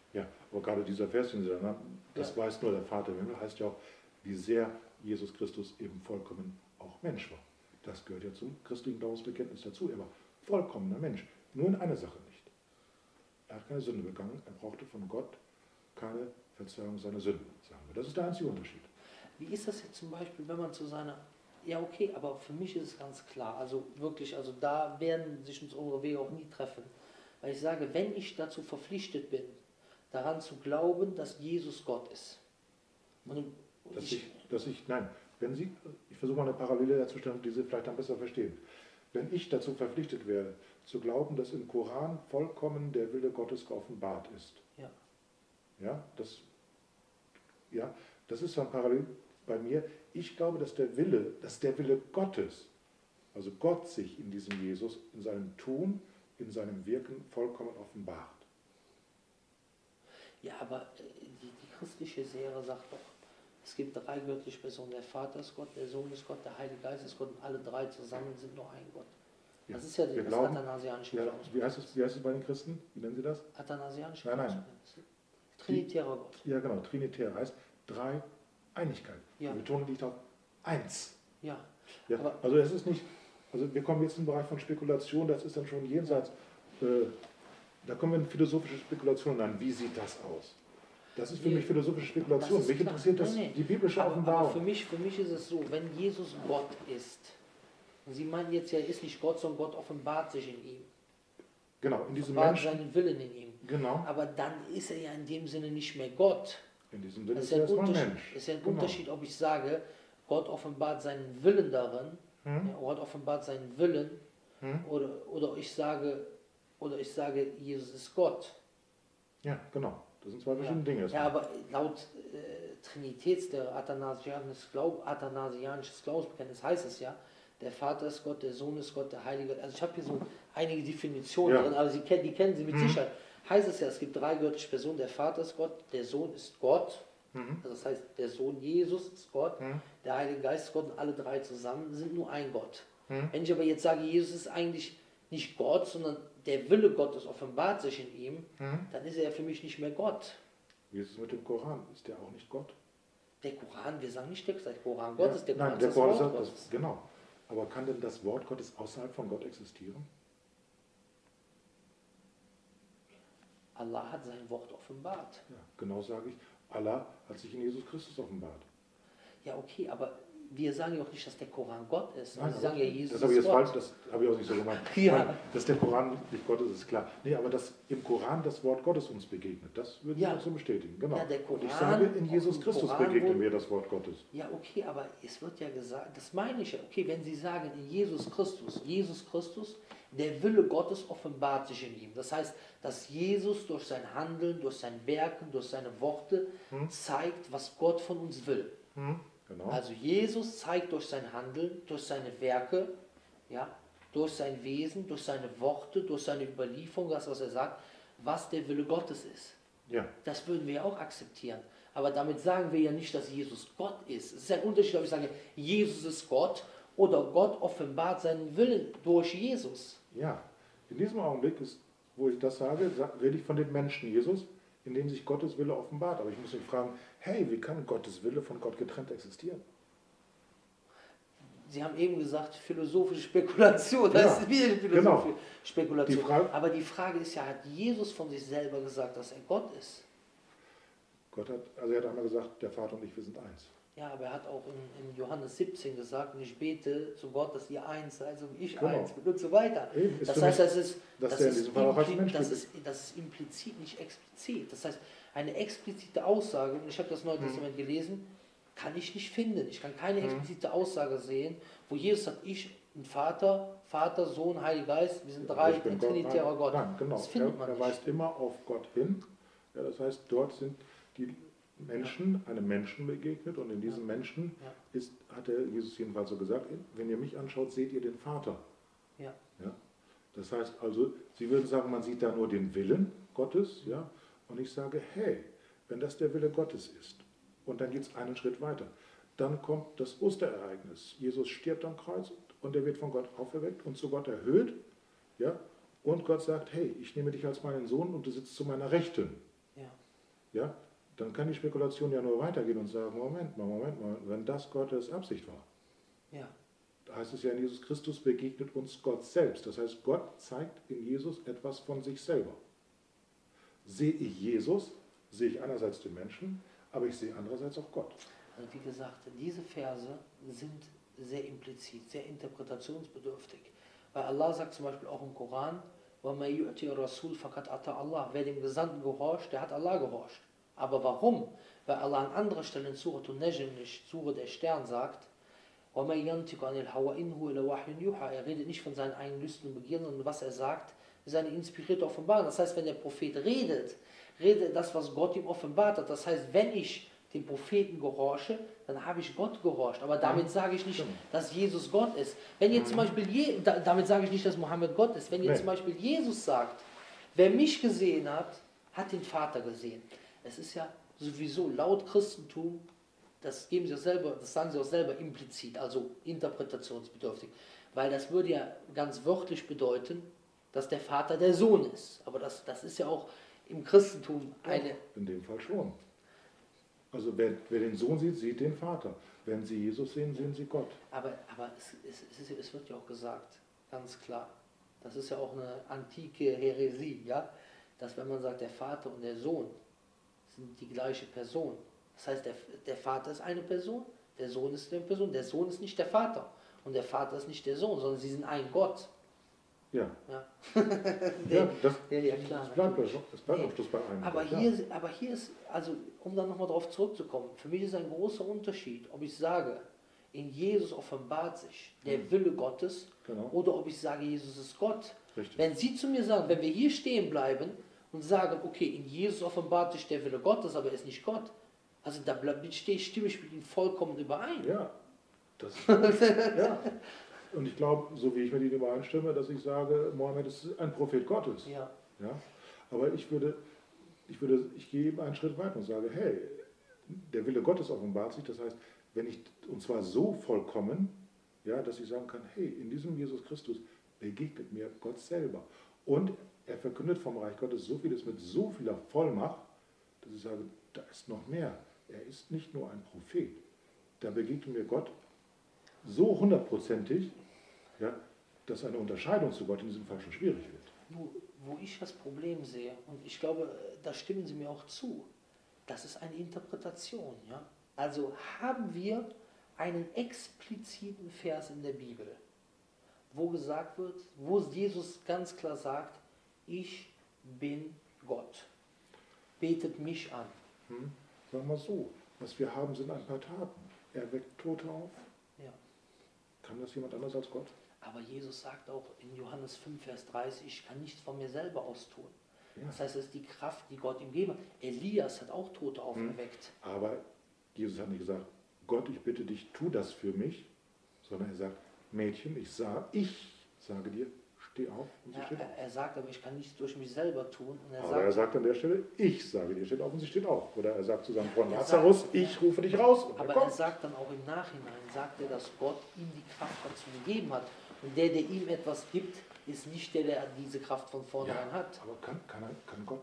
Ja, aber gerade dieser Vers, den Sie da nannten, das Ja. weiß nur der Vater im Himmel, heißt ja auch, wie sehr Jesus Christus eben vollkommen auch Mensch war. Das gehört ja zum christlichen Glaubensbekenntnis dazu. Er war vollkommener Mensch. Nur in einer Sache nicht. Er hat keine Sünde begangen. Er brauchte von Gott keine Verzeihung seiner Sünden, sagen wir. Das ist der einzige Unterschied. Wie ist das jetzt zum Beispiel, wenn man zu seiner... Ja, okay, aber für mich ist es ganz klar. Also wirklich, also da werden sich uns unsere Wege auch nie treffen. Weil ich sage, wenn ich dazu verpflichtet bin, daran zu glauben, dass Jesus Gott ist. Und und Dass ich, ich, dass ich, nein, wenn Sie, ich versuche mal eine Parallele herzustellen, die Sie vielleicht dann besser verstehen. Wenn ich dazu verpflichtet wäre, zu glauben, dass im Koran vollkommen der Wille Gottes geoffenbart ist, ja, ja, das, ja, das ist dann parallel bei mir. Ich glaube, dass der Wille, dass der Wille Gottes, also Gott sich in diesem Jesus, in seinem Tun, in seinem Wirken vollkommen offenbart. ja, aber äh, die, die christliche Lehre sagt doch, es gibt drei göttliche Personen. Der Vater ist Gott, der Sohn ist Gott, der Heilige Geist ist Gott und alle drei zusammen sind nur ein Gott. Ja, Das ist ja wir das glauben, athanasianische ja, Glaubensbekenntnis. wie, heißt es, wie heißt es bei den Christen? Wie nennen Sie das? Athanasianische Nein, nein. Glaubensbekenntnis. Trinitärer Gott. Ja, genau, Trinitär heißt drei Einigkeit. Ja. Die Betonung liegt auf eins. Ja, Ja, aber also es ist nicht, also wir kommen jetzt in den Bereich von Spekulation, das ist dann schon jenseits, äh, da kommen wir in philosophische Spekulationen an. Wie sieht das aus? Das ist für Nee, mich philosophische Spekulation. das ist Mich klar. interessiert das, Nee, nee. die biblische aber, aber Offenbarung. für mich, für mich ist es so, wenn Jesus Gott ist, und Sie meinen jetzt ja, er ist nicht Gott, sondern Gott offenbart sich in ihm. Genau, in diesem Offenbart Menschen. seinen Willen in ihm. Genau, Aber dann ist er ja in dem Sinne nicht mehr Gott. in diesem Sinne Das ist ist ja er ein erstmal Unterschied, Mensch. ist ja ein Genau. Unterschied, ob ich sage, Gott offenbart seinen Willen darin, Hm? ja, Gott offenbart seinen Willen, Hm? oder, oder ich sage, oder ich sage, Jesus ist Gott. Ja, genau. Das sind zwei Ja, verschiedene Dinge. ja erstmal. aber laut äh, Trinitätslehre, athanasianisches, Glaub, athanasianisches Glaubensbekenntnis heißt es ja, der Vater ist Gott, der Sohn ist Gott, der Heilige Geist. Also ich habe hier so einige Definitionen Ja. drin, aber Sie kennen, die kennen Sie mit Mhm. Sicherheit. Heißt es ja, es gibt drei göttliche Personen, der Vater ist Gott, der Sohn ist Gott, Mhm. also das heißt, der Sohn Jesus ist Gott, Hm? der Heilige Geist ist Gott und alle drei zusammen sind nur ein Gott. Hm? Wenn ich aber jetzt sage, Jesus ist eigentlich nicht Gott, sondern der Wille Gottes offenbart sich in ihm, Hm? dann ist er ja für mich nicht mehr Gott. Wie ist es mit dem Koran? Ist der auch nicht Gott? Der Koran, wir sagen nicht der Koran Gottes, der Koran Nein, ist der das Koran Wort sagt Gottes. das. Genau. Aber kann denn das Wort Gottes außerhalb von Gott existieren? Allah hat sein Wort offenbart. Ja, genau sage ich. Allah hat sich in Jesus Christus offenbart. Ja, okay, aber wir sagen ja auch nicht, dass der Koran Gott ist. Nein, Sie sagen ja, Jesus das habe ich ist jetzt Gott. falsch, das habe ich auch nicht so gemeint. Ja. Ich meine, dass der Koran nicht Gott ist, ist klar. Nee, aber dass im Koran das Wort Gottes uns begegnet, das würde Ja. ich auch so bestätigen. Genau. Ja, der Und ich Koran- sage, in auch Jesus im Christus Koran begegnet wurde- mir das Wort Gottes. Ja, okay, aber es wird ja gesagt, das meine ich ja. Okay, wenn Sie sagen, in Jesus Christus, Jesus Christus, der Wille Gottes offenbart sich in ihm. Das heißt, dass Jesus durch sein Handeln, durch sein Werken, durch seine Worte Hm? zeigt, was Gott von uns will. Hm? Genau. Also Jesus zeigt durch sein Handeln, durch seine Werke, ja, durch sein Wesen, durch seine Worte, durch seine Überlieferung, das, was er sagt, was der Wille Gottes ist. Ja. Das würden wir ja auch akzeptieren. Aber damit sagen wir ja nicht, dass Jesus Gott ist. Es ist ein Unterschied, ob ich sage, Jesus ist Gott oder Gott offenbart seinen Willen durch Jesus. Ja. In diesem Augenblick, ist, wo ich das sage, sa- rede ich von dem Menschen Jesus, in dem sich Gottes Wille offenbart. Aber ich muss mich fragen, hey, wie kann Gottes Wille von Gott getrennt existieren? Sie haben eben gesagt, philosophische Spekulation. Das Ja, ist wieder philosophische genau. Spekulation. Die Frage- Aber die Frage ist ja, hat Jesus von sich selber gesagt, dass er Gott ist? Gott hat, also er hat einmal gesagt, der Vater und ich, wir sind eins. Ja, aber er hat auch in, in Johannes siebzehn gesagt, und ich bete zu Gott, dass ihr eins seid, so wie ich Genau. eins bin und so weiter. Eben, ist Das für heißt, mich, das ist, dass das, der in ist diesem Fall auch als impli- Mensch das, gilt. ist, das ist implizit, nicht explizit. Das heißt, eine explizite Aussage, und ich habe das Neue Mhm. Testament gelesen, kann ich nicht finden. Ich kann keine Mhm. explizite Aussage sehen, wo Jesus sagt, ich, ein Vater, Vater, Sohn, Heiliger Geist, wir sind Also drei, ich bin ein Gott. trinitärer Nein, Gott. Nein, genau. Das findet er, man er nicht. weist immer auf Gott hin. Ja, das heißt, dort sind die Menschen einem Menschen begegnet und in diesem Ja. Menschen Ja. ist, hat er Jesus jedenfalls so gesagt, wenn ihr mich anschaut, seht ihr den Vater. Ja. Ja? Das heißt also, Sie würden sagen, man sieht da nur den Willen Gottes, ja? Und ich sage, hey, wenn das der Wille Gottes ist, und dann geht es einen Schritt weiter, dann kommt das Osterereignis. Jesus stirbt am Kreuz und er wird von Gott auferweckt und zu Gott erhöht, ja? Und Gott sagt, hey, ich nehme dich als meinen Sohn und du sitzt zu meiner Rechten. Ja. ja, dann kann die Spekulation ja nur weitergehen und sagen, Moment mal, Moment mal, wenn das Gottes Absicht war, Ja. da heißt es ja in Jesus Christus begegnet uns Gott selbst. Das heißt, Gott zeigt in Jesus etwas von sich selber. Sehe ich Jesus, sehe ich einerseits den Menschen, aber ich sehe andererseits auch Gott. Also wie gesagt, diese Verse sind sehr implizit, sehr interpretationsbedürftig. Weil Allah sagt zum Beispiel auch im Koran, وَمَا يُؤْتِي الرَّسُولَ فَقَدْ أَطَاعَ Allah. Wer dem Gesandten gehorcht, der hat Allah gehorcht. Aber warum? Weil Allah an anderer Stelle in Surat al-Najm, Surah der Stern, sagt, وَمَا يَنْتِقُ عَنِ الْهَوَى إِنْ هُوَ إِلَّا وَحْيٌ يُوحَى. Er redet nicht von seinen eigenen Lüsten und Begierden, sondern was er sagt, ist eine inspirierte Offenbarung. Das heißt, wenn der Prophet redet, redet das, was Gott ihm offenbart hat. Das heißt, wenn ich dem Propheten gehorche, dann habe ich Gott gehorcht. Aber damit Ja, sage ich nicht, stimmt. dass Jesus Gott ist. Wenn jetzt zum Beispiel, Je da, damit sage ich nicht, dass Mohammed Gott ist. Wenn jetzt Nee. zum Beispiel Jesus sagt, wer mich gesehen hat, hat den Vater gesehen. Es ist ja sowieso laut Christentum, das geben sie auch selber, das sagen sie auch selber implizit, also interpretationsbedürftig. Weil das würde ja ganz wörtlich bedeuten, dass der Vater der Sohn ist. Aber das, das ist ja auch im Christentum eine... In dem Fall schon. Also wer, wer den Sohn sieht, sieht den Vater. Wenn sie Jesus sehen, sehen sie Gott. Aber, aber es, es, es, ist, es wird ja auch gesagt, ganz klar, das ist ja auch eine antike Häresie, ja, dass wenn man sagt, der Vater und der Sohn sind die gleiche Person. Das heißt, der, der Vater ist eine Person, der Sohn ist eine Person, der Sohn ist nicht der Vater und der Vater ist nicht der Sohn, sondern sie sind ein Gott. Ja. Ja, Ja, das, ja, ja, klar, das bleibt, natürlich. das bleibt Nee. auf Schluss bei einem. Aber Gott, hier, ja. aber hier ist, also um dann nochmal darauf zurückzukommen, für mich ist ein großer Unterschied, ob ich sage, in Jesus offenbart sich der Wille Gottes, Genau. oder ob ich sage, Jesus ist Gott. Richtig. Wenn Sie zu mir sagen, wenn wir hier stehen bleiben und sagen, okay, in Jesus offenbart sich der Wille Gottes, aber er ist nicht Gott, also da bleib, stehe, stimme ich mit Ihnen vollkommen überein. Ja, das ja. Und ich glaube, so wie ich mit Ihnen übereinstimme, dass ich sage, Mohammed ist ein Prophet Gottes. Ja. Ja? Aber ich würde, ich würde, ich gehe eben einen Schritt weiter und sage, hey, der Wille Gottes offenbart sich, das heißt, wenn ich, und zwar so vollkommen, ja, dass ich sagen kann, hey, in diesem Jesus Christus begegnet mir Gott selber. Und er verkündet vom Reich Gottes so vieles mit so vieler Vollmacht, dass ich sage, da ist noch mehr. Er ist nicht nur ein Prophet. Da begegnet mir Gott so hundertprozentig, ja, dass eine Unterscheidung zu Gott in diesem Fall schon schwierig wird. Wo, wo ich das Problem sehe, und ich glaube, da stimmen Sie mir auch zu, das ist eine Interpretation. Ja? Also haben wir einen expliziten Vers in der Bibel, wo gesagt wird, wo Jesus ganz klar sagt, ich bin Gott. Betet mich an. Hm? Sagen wir so, was wir haben, sind ein paar Taten. Er weckt Tote auf. Ja. Kann das jemand anders als Gott? Aber Jesus sagt auch in Johannes fünf, Vers dreißig, ich kann nichts von mir selber aus tun. Ja. Das heißt, es ist die Kraft, die Gott ihm gegeben hat. Elias hat auch Tote auferweckt. Aber Jesus hat nicht gesagt, Gott, ich bitte dich, tu das für mich, sondern er sagt, Mädchen, ich, sag, ich sage dir, steh auf und sie Ja, steht er, auf. er sagt aber, ich kann nichts durch mich selber tun. Und er Aber sagt, er sagt an der Stelle, ich sage dir, steht auf und sie steht auf. Oder er sagt zu seinem Freund Er Lazarus, sagt- ich rufe dich raus und er aber er kommt. sagt dann auch im Nachhinein, sagt er, dass Gott ihm die Kraft dazu gegeben hat. Und der, der ihm etwas gibt, ist nicht der, der diese Kraft von vornherein Ja, hat. aber kann, kann, er, kann Gott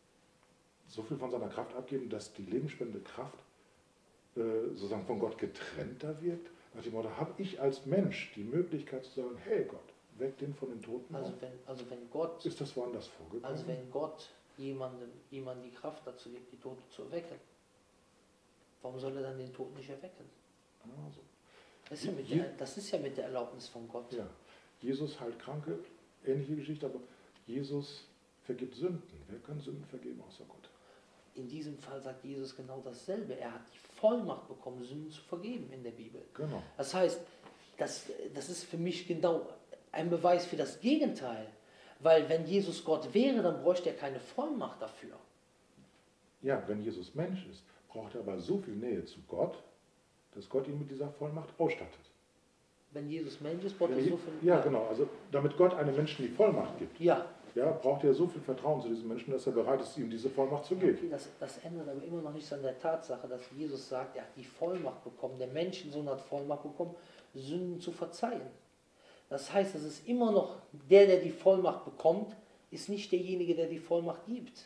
so viel von seiner Kraft abgeben, dass die lebensspendende Kraft äh, sozusagen von Gott getrennter wirkt? Nach dem Motto, habe ich als Mensch die Möglichkeit zu sagen, hey Gott, weck den von den Toten Also auf? wenn, also wenn Gott, Ist das woanders vorgekommen? also wenn Gott jemandem, jemandem die Kraft dazu gibt, die Toten zu erwecken, warum soll er dann den Toten nicht erwecken? Also, Das ist ja mit Je- der, das ist ja mit der Erlaubnis von Gott. ja, Jesus heilt Kranke, ähnliche Geschichte, aber Jesus vergibt Sünden. Wer kann Sünden vergeben außer Gott? In diesem Fall sagt Jesus genau dasselbe. Er hat die Vollmacht bekommen, Sünden zu vergeben in der Bibel. Genau. Das heißt, das, das ist für mich genau ein Beweis für das Gegenteil. Weil wenn Jesus Gott wäre, dann bräuchte er keine Vollmacht dafür. Ja, wenn Jesus Mensch ist, braucht er aber so viel Nähe zu Gott, dass Gott ihn mit dieser Vollmacht ausstattet. Wenn Jesus Mensch ist, braucht er Wenn so Je- viel... ja, genau. Also damit Gott einem Menschen die Vollmacht gibt, Ja, ja, braucht er so viel Vertrauen zu diesem Menschen, dass er bereit ist, ihm diese Vollmacht zu geben. okay, das, das ändert aber immer noch nichts an der Tatsache, dass Jesus sagt, er hat die Vollmacht bekommen, der Menschensohn hat Vollmacht bekommen, Sünden zu verzeihen. Das heißt, es ist immer noch der, der die Vollmacht bekommt, ist nicht derjenige, der die Vollmacht gibt.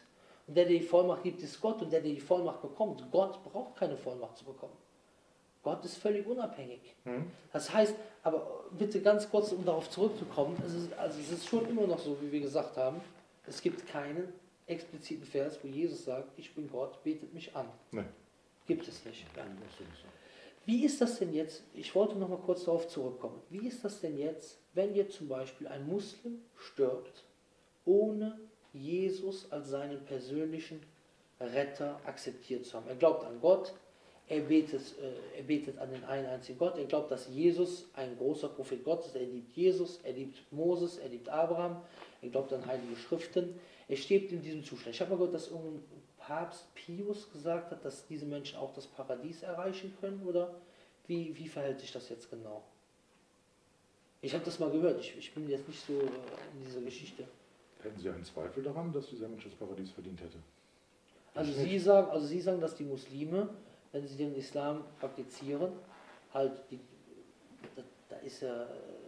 Und der, der die Vollmacht gibt, ist Gott. Und der, der die Vollmacht bekommt, Gott braucht keine Vollmacht zu bekommen. Gott ist völlig unabhängig. Hm? Das heißt, aber bitte ganz kurz, um darauf zurückzukommen, es ist, also es ist schon immer noch so, wie wir gesagt haben, es gibt keinen expliziten Vers, wo Jesus sagt, ich bin Gott, betet mich an. Nee. Gibt es nicht. Ja. Das ist so. Wie ist das denn jetzt, ich wollte noch mal kurz darauf zurückkommen, wie ist das denn jetzt, wenn jetzt zum Beispiel ein Muslim stirbt, ohne Jesus als seinen persönlichen Retter akzeptiert zu haben? Er glaubt an Gott, er betet, äh, er betet an den einen einzigen Gott, er glaubt, dass Jesus ein großer Prophet Gottes ist, er liebt Jesus, er liebt Moses, er liebt Abraham, er glaubt an heilige Schriften, er stirbt in diesem Zustand. Ich habe mal gehört, dass irgendein Papst Pius gesagt hat, dass diese Menschen auch das Paradies erreichen können, oder wie, wie verhält sich das jetzt genau? Ich habe das mal gehört, ich, ich bin jetzt nicht so in dieser Geschichte. Hätten Sie einen Zweifel daran, dass dieser Mensch das Paradies verdient hätte? Also Sie sagen, also Sie sagen, dass die Muslime, wenn sie den Islam praktizieren, halt, die, da, da ist ja,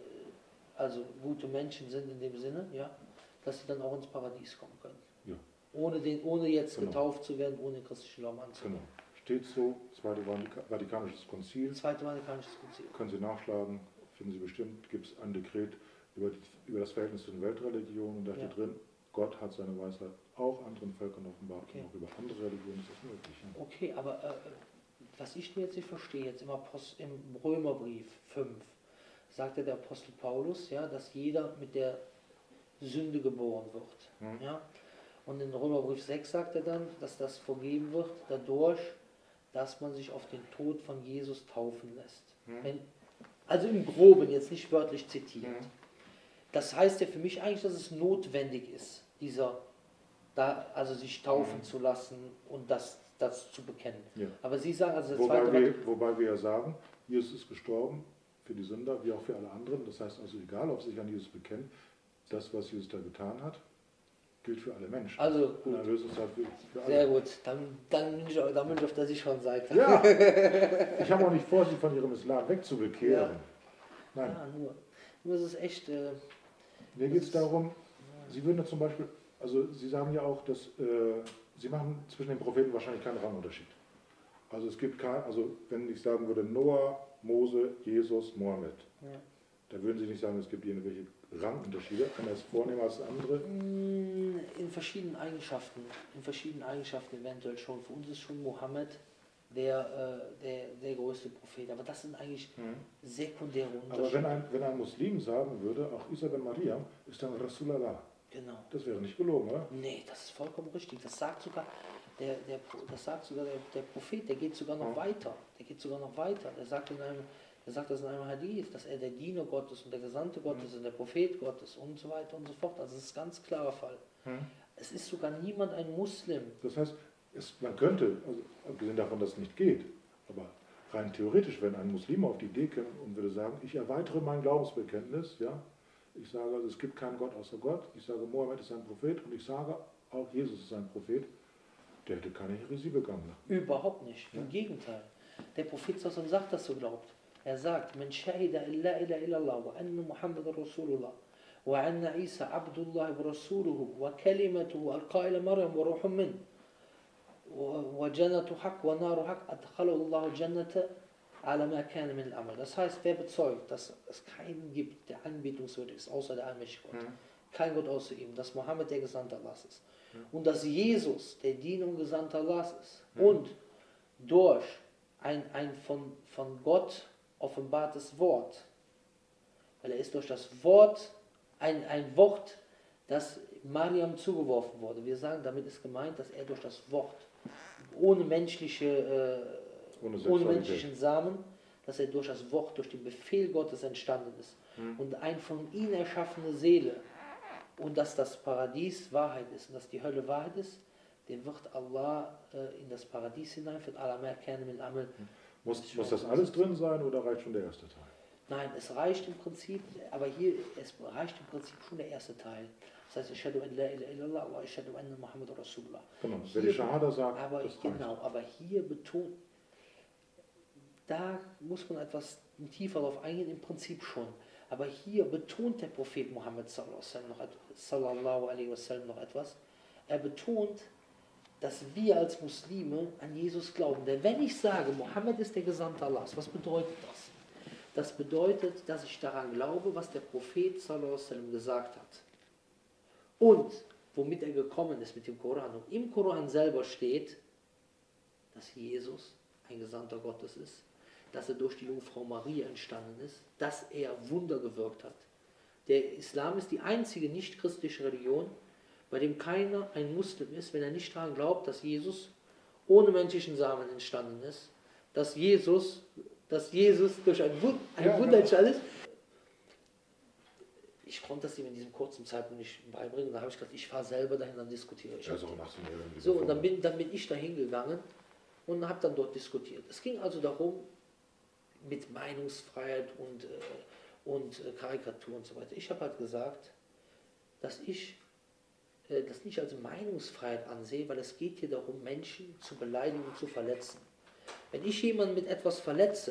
also gute Menschen sind in dem Sinne, ja, dass sie dann auch ins Paradies kommen können. Ja. Ohne, den, ohne jetzt Genau. getauft zu werden, ohne den christlichen Glauben anzunehmen. Genau. Steht so, Zweite Vatikanisches Konzil. Zweite Vatikanisches Konzil. Können Sie nachschlagen, finden Sie bestimmt, gibt es ein Dekret über, die, über das Verhältnis zu den Religionen und da steht Ja. drin, Gott hat seine Weisheit auch anderen Völkern offenbart Okay. und auch über andere Religionen ist das möglich. Ja. Okay, aber äh, was ich mir jetzt nicht verstehe, jetzt im, Apost im Römerbrief fünf, sagte der Apostel Paulus, ja, dass jeder mit der Sünde geboren wird. Hm. Ja? Und in Römerbrief sechs sagt er dann, dass das vergeben wird dadurch, dass man sich auf den Tod von Jesus taufen lässt. Hm. Wenn, also im Groben, jetzt nicht wörtlich zitiert. Hm. Das heißt ja für mich eigentlich, dass es notwendig ist, dieser, da, also sich taufen Hm. zu lassen und das, das zu bekennen. Ja. Aber Sie sagen, also der Wobei zweite wir, wobei wir ja sagen, Jesus ist gestorben für die Sünder wie auch für alle anderen. Das heißt also, egal ob sie sich an Jesus bekennen, das, was Jesus da getan hat, gilt für alle Menschen. Also Und gut. Erlösung ist halt für, für alle. Sehr gut, dann, dann, bin ich, dann bin ich auf der sicheren Seite. Ja, ich habe auch nicht vor, sie von ihrem Islam wegzubekehren. Ja. Nein, Ja, nur, nur ist es echt. Äh, mir geht es darum, Sie würden ja zum Beispiel, also Sie sagen ja auch, dass äh, Sie machen zwischen den Propheten wahrscheinlich keinen Rangunterschied. Also es gibt kein, also wenn ich sagen würde Noah, Mose, Jesus, Mohammed, ja. da würden Sie nicht sagen, es gibt irgendwelche Rangunterschiede, einer ist vornehmer als der andere. In verschiedenen Eigenschaften, in verschiedenen Eigenschaften eventuell schon. Für uns ist schon Mohammed der, äh, der, der größte Prophet, aber das sind eigentlich Mhm. sekundäre Aber Unterschiede. wenn ein, wenn ein Muslim sagen würde, auch Isa ben Mariam ist dann Rasulallah, Genau. das wäre nicht gelogen, oder? Nee, das ist vollkommen richtig. Das sagt sogar der, der, das sagt sogar der, der Prophet, der geht sogar noch Ja. weiter. Der geht sogar noch weiter. Der sagt in einem, der sagt das in einem Hadith, dass er der Diener Gottes und der Gesandte Gottes Mhm. und der Prophet Gottes und so weiter und so fort. Also es ist ein ganz klarer Fall. Mhm. Es ist sogar niemand ein Muslim. Das heißt, es, man könnte, also abgesehen davon, dass es nicht geht, aber rein theoretisch, wenn ein Muslim auf die Idee käme und würde sagen, ich erweitere mein Glaubensbekenntnis, ja, ich sage, also es gibt keinen Gott außer Gott, ich sage, Mohammed ist ein Prophet und ich sage, auch Jesus ist ein Prophet, der hätte keine Heresie begangen. Überhaupt nicht. Im Ja. Gegenteil. Der Prophet Sassan sagt das so glaubt. Er sagt, Man shahida illa ila illallah wa anna Muhammad Rasulullah wa anna Isa Abdullah wa Rasuluhu wa kalimatuhu alqa ila Maryam wa ruhum min wa jannatu haq wa naru haq adkhalahu Allah jannata ala ma kana min al-amal. Das heißt, wer bezeugt, dass es keinen gibt, der anbetungswürdig ist, außer der allmächtige Gott. Mhm. Kein Gott außer ihm, dass Mohammed der Gesandte Allahs ist. Ja. Und dass Jesus der Diener und Gesandte Allahs ist. Ja. Und durch ein, ein von, von Gott offenbartes Wort, weil er ist durch das Wort, ein, ein Wort, das Mariam zugeworfen wurde. Wir sagen, damit ist gemeint, dass er durch das Wort, ohne, menschliche, äh, Ohne ohne Sexualität. menschlichen Samen, dass er durch das Wort, durch den Befehl Gottes entstanden ist. Mhm. Und ein von ihm erschaffene Seele, und dass das Paradies Wahrheit ist und dass die Hölle Wahrheit ist, den wird Allah äh, in das Paradies hineinführen. Allah mehr kennen mit Amal. Muss, muss das alles drin sein oder reicht schon der erste Teil? Nein, es reicht im Prinzip, aber hier, es reicht im Prinzip schon der erste Teil. Das heißt, Ashhadu an la ilaha illallah wa ashhadu anna Muhammad Rasulullah. Genau, wer die Hier- Shahada sagt, Aber das reicht. genau, aber hier betont, da muss man etwas tiefer darauf eingehen, im Prinzip schon. Aber hier betont der Prophet Muhammad sallallahu alaihi wasallam noch, et- sallallahu alaihi wasallam noch etwas. Er betont, dass wir als Muslime an Jesus glauben. Denn wenn ich sage, Mohammed ist der Gesandte Allahs, was bedeutet das? Das bedeutet, dass ich daran glaube, was der Prophet sallallahu alaihi wasallam gesagt hat. Und womit er gekommen ist mit dem Koran. Und im Koran selber steht, dass Jesus ein Gesandter Gottes ist, dass er durch die Jungfrau Maria entstanden ist, dass er Wunder gewirkt hat. Der Islam ist die einzige nicht-christliche Religion, bei dem keiner ein Muslim ist, wenn er nicht daran glaubt, dass Jesus ohne menschlichen Samen entstanden ist, dass Jesus, dass Jesus durch ein, Wund, ein ja, Wunder ja. entstanden ist. Ich konnte das ihm in diesem kurzen Zeitpunkt nicht beibringen. Da habe ich gesagt, ich fahre selber dahin und diskutiere. Ja, so, nach so, so und dann bin, dann bin ich dahin gegangen und habe dann dort diskutiert. Es ging also darum, mit Meinungsfreiheit und, äh, und äh, Karikatur und so weiter. Ich habe halt gesagt, dass ich äh, das nicht als Meinungsfreiheit ansehe, weil es geht hier darum, Menschen zu beleidigen und zu verletzen. Wenn ich jemanden mit etwas verletze,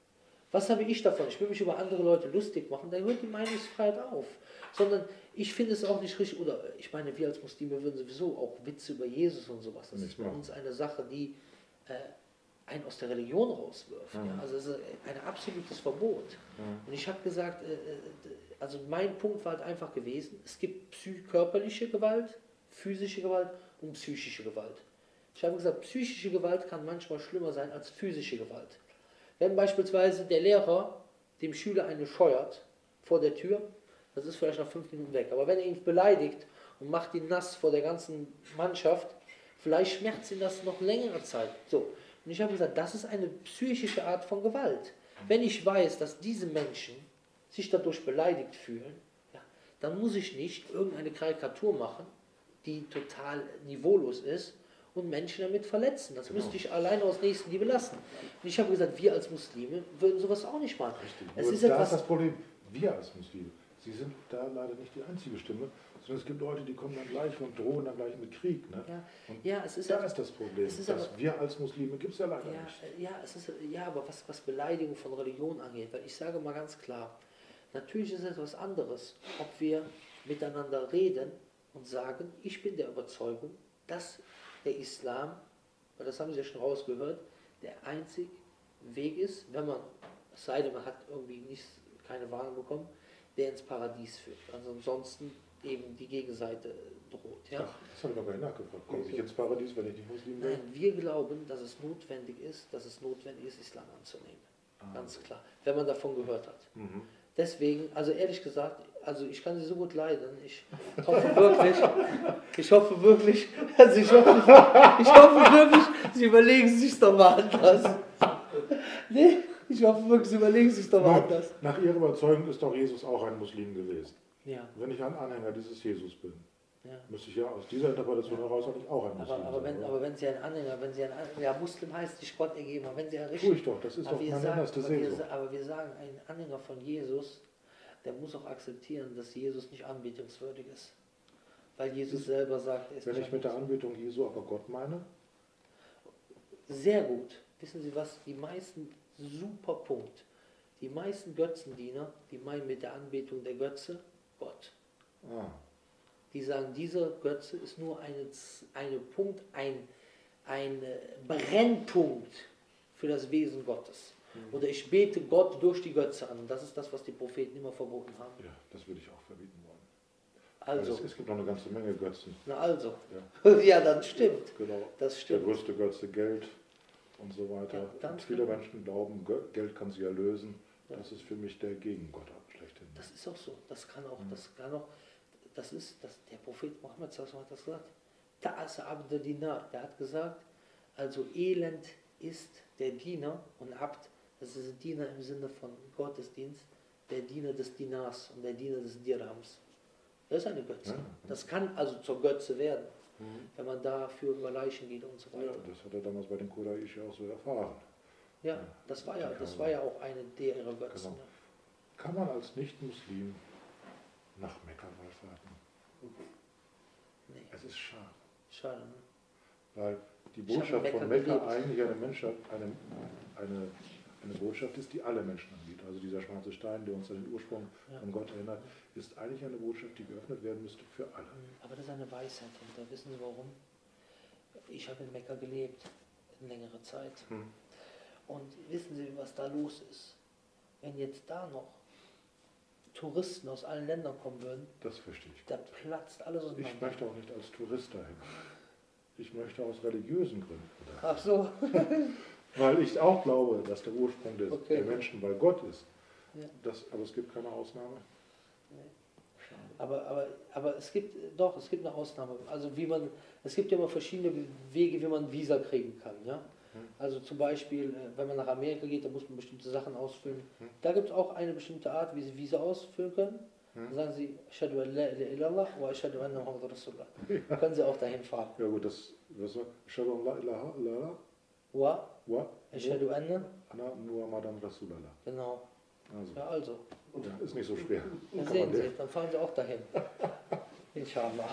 was habe ich davon? Ich will mich über andere Leute lustig machen, dann hört die Meinungsfreiheit auf. Sondern ich finde es auch nicht richtig, oder ich meine, wir als Muslime würden sowieso auch Witze über Jesus und sowas. Das ist bei uns eine Sache, die äh, einen aus der Religion rauswirft. Mhm. Ja? Also es ist ein absolutes Verbot. Mhm. Und ich habe gesagt, äh, also mein Punkt war halt einfach gewesen, es gibt körperliche Gewalt, physische Gewalt und psychische Gewalt. Ich habe gesagt, psychische Gewalt kann manchmal schlimmer sein als physische Gewalt. Wenn beispielsweise der Lehrer dem Schüler eine scheuert vor der Tür, das ist vielleicht nach fünf Minuten weg. Aber wenn er ihn beleidigt und macht ihn nass vor der ganzen Mannschaft, vielleicht schmerzt ihn das noch längere Zeit. So. Und ich habe gesagt, das ist eine psychische Art von Gewalt. Wenn ich weiß, dass diese Menschen sich dadurch beleidigt fühlen, ja, dann muss ich nicht irgendeine Karikatur machen, die total niveaulos ist, und Menschen damit verletzen. Das genau. müsste ich alleine aus Nächstenliebe lassen. Und ich habe gesagt, wir als Muslime würden sowas auch nicht machen. Richtig. Es Nur ist da etwas, ist das Problem, wir als Muslime, sie sind da leider nicht die einzige Stimme, sondern es gibt Leute, die kommen dann gleich und drohen dann gleich mit Krieg. Ne? Ja, und ja, es ist da halt, ist das Problem, ist dass aber, wir als Muslime gibt es ja leider ja, nicht. Ja, es ist, ja, aber was, was Beleidigung von Religion angeht, weil ich sage mal ganz klar, natürlich ist es etwas anderes, ob wir miteinander reden und sagen, ich bin der Überzeugung, dass der Islam, weil das haben Sie ja schon rausgehört, der einzige Weg ist, wenn man, es sei denn, man hat irgendwie nicht, keine Warnung bekommen, der ins Paradies führt. Also ansonsten eben die Gegenseite droht. Ja? Ach, das habe ich noch gar nicht nachgefragt. Komme ich ins Paradies, wenn ich nicht Muslim bin? Nein, wir glauben, dass es notwendig ist, dass es notwendig ist, Islam anzunehmen. Ah, ganz klar. Wenn man davon gehört hat. Mhm. Deswegen, also ehrlich gesagt, also ich kann Sie so gut leiden. Ich hoffe wirklich, ich hoffe wirklich, also ich hoffe, ich hoffe wirklich, Sie überlegen sich doch mal anders. Nee, ich hoffe wirklich, Sie überlegen sich doch mal anders. Nach Ihrer Überzeugung ist doch Jesus auch ein Muslim gewesen. Ja. Wenn ich ein Anhänger dieses Jesus bin, ja. müsste ich ja aus dieser Interpretation heraus auch ein Muslim aber, aber sein. Wenn, aber wenn Sie ein Anhänger, wenn Sie ein Anhänger, ja, Muslim heißt nicht Gott ergeben, aber wenn Sie ein richtig... Tue ich doch, das ist doch meine innerste Sehnsucht. Aber wir sagen, ein Anhänger von Jesus, der muss auch akzeptieren, dass Jesus nicht anbetungswürdig ist. Weil Jesus ist, selber sagt, er ist wenn ich mit der Anbetung Jesu aber Gott meine? Sehr gut. Wissen Sie was? Die meisten, super Punkt. Die meisten Götzendiener, die meinen mit der Anbetung der Götze Gott. Ah. Die sagen, dieser Götze ist nur eine, eine Punkt, ein, ein Brennpunkt für das Wesen Gottes. Mhm. Oder ich bete Gott durch die Götze an. Und das ist das, was die Propheten immer verboten haben. Ja, das würde ich auch verbieten wollen. Also. Es, es gibt noch eine ganze Menge Götzen. Na also. Ja, ja dann stimmt. Ja, genau. Das stimmt. Der größte Götze Geld und so weiter. Ja, und viele genau. Menschen glauben, Geld kann sie erlösen. Ja. Das ist für mich der Gegengott schlechthin. Das ist auch so. Das kann auch, mhm. das kann auch, das ist, das, der Prophet Mohammed hat das gesagt. Ta'as Abd Dinar, der hat gesagt, also elend ist der Diener und Abd, das ist Diener im Sinne von Gottesdienst, der Diener des Dinars und der Diener des Dirhams. Das ist eine Götze. Ja. Das kann also zur Götze werden, mhm. wenn man dafür über Leichen geht und so weiter. Ja, das hat er damals bei den Quraysh auch so erfahren. Ja, das war ja, das war ja auch eine der ihrer Götzen. Genau. Kann man als Nicht-Muslim nach Mekka wallfahrten? Nee. Es ist schade. Schade, ne? Weil die Botschaft von Mekka eigentlich eine, Menschheit, eine, eine, eine Botschaft ist, die alle Menschen angeht. Also dieser schwarze Stein, der uns an den Ursprung ja. von Gott erinnert, ist eigentlich eine Botschaft, die geöffnet werden müsste für alle. Aber das ist eine Weisheit hinter. Wissen Sie warum? Ich habe in Mekka gelebt, in längere Zeit. Hm. Und wissen Sie, was da los ist? Wenn jetzt da noch Touristen aus allen Ländern kommen würden, Das verstehe ich. da platzt alles auseinander. Ich möchte auch nicht als Tourist dahin. Ich möchte aus religiösen Gründen dahin. Ach so. Weil ich auch glaube, dass der Ursprung des, Okay. der Menschen bei Gott ist. Ja. Das, aber es gibt keine Ausnahme. Aber, aber, aber es gibt, doch, es gibt eine Ausnahme. Also wie man, es gibt ja immer verschiedene Wege, wie man Visa kriegen kann. Ja? Also zum Beispiel, äh, wenn man nach Amerika geht, da muss man bestimmte Sachen ausfüllen. Hm. Da gibt es auch eine bestimmte Art, wie Sie Visa ausfüllen können. Hm. Dann sagen Sie, Ashhadu an la ilaha illallah wa ashhadu anna Muhammadan Rasulullah. Dann können Sie auch dahin fahren. Ja gut, das, was war? Ashhadu an la ilaha illallah Wa wa ashhadu anna, anna Muhammadan Rasulallah. genau. Also, Ja, also. ja, ist nicht so schwer. Dann Kann sehen man Sie, lernen. dann fahren Sie auch dahin. Inshallah.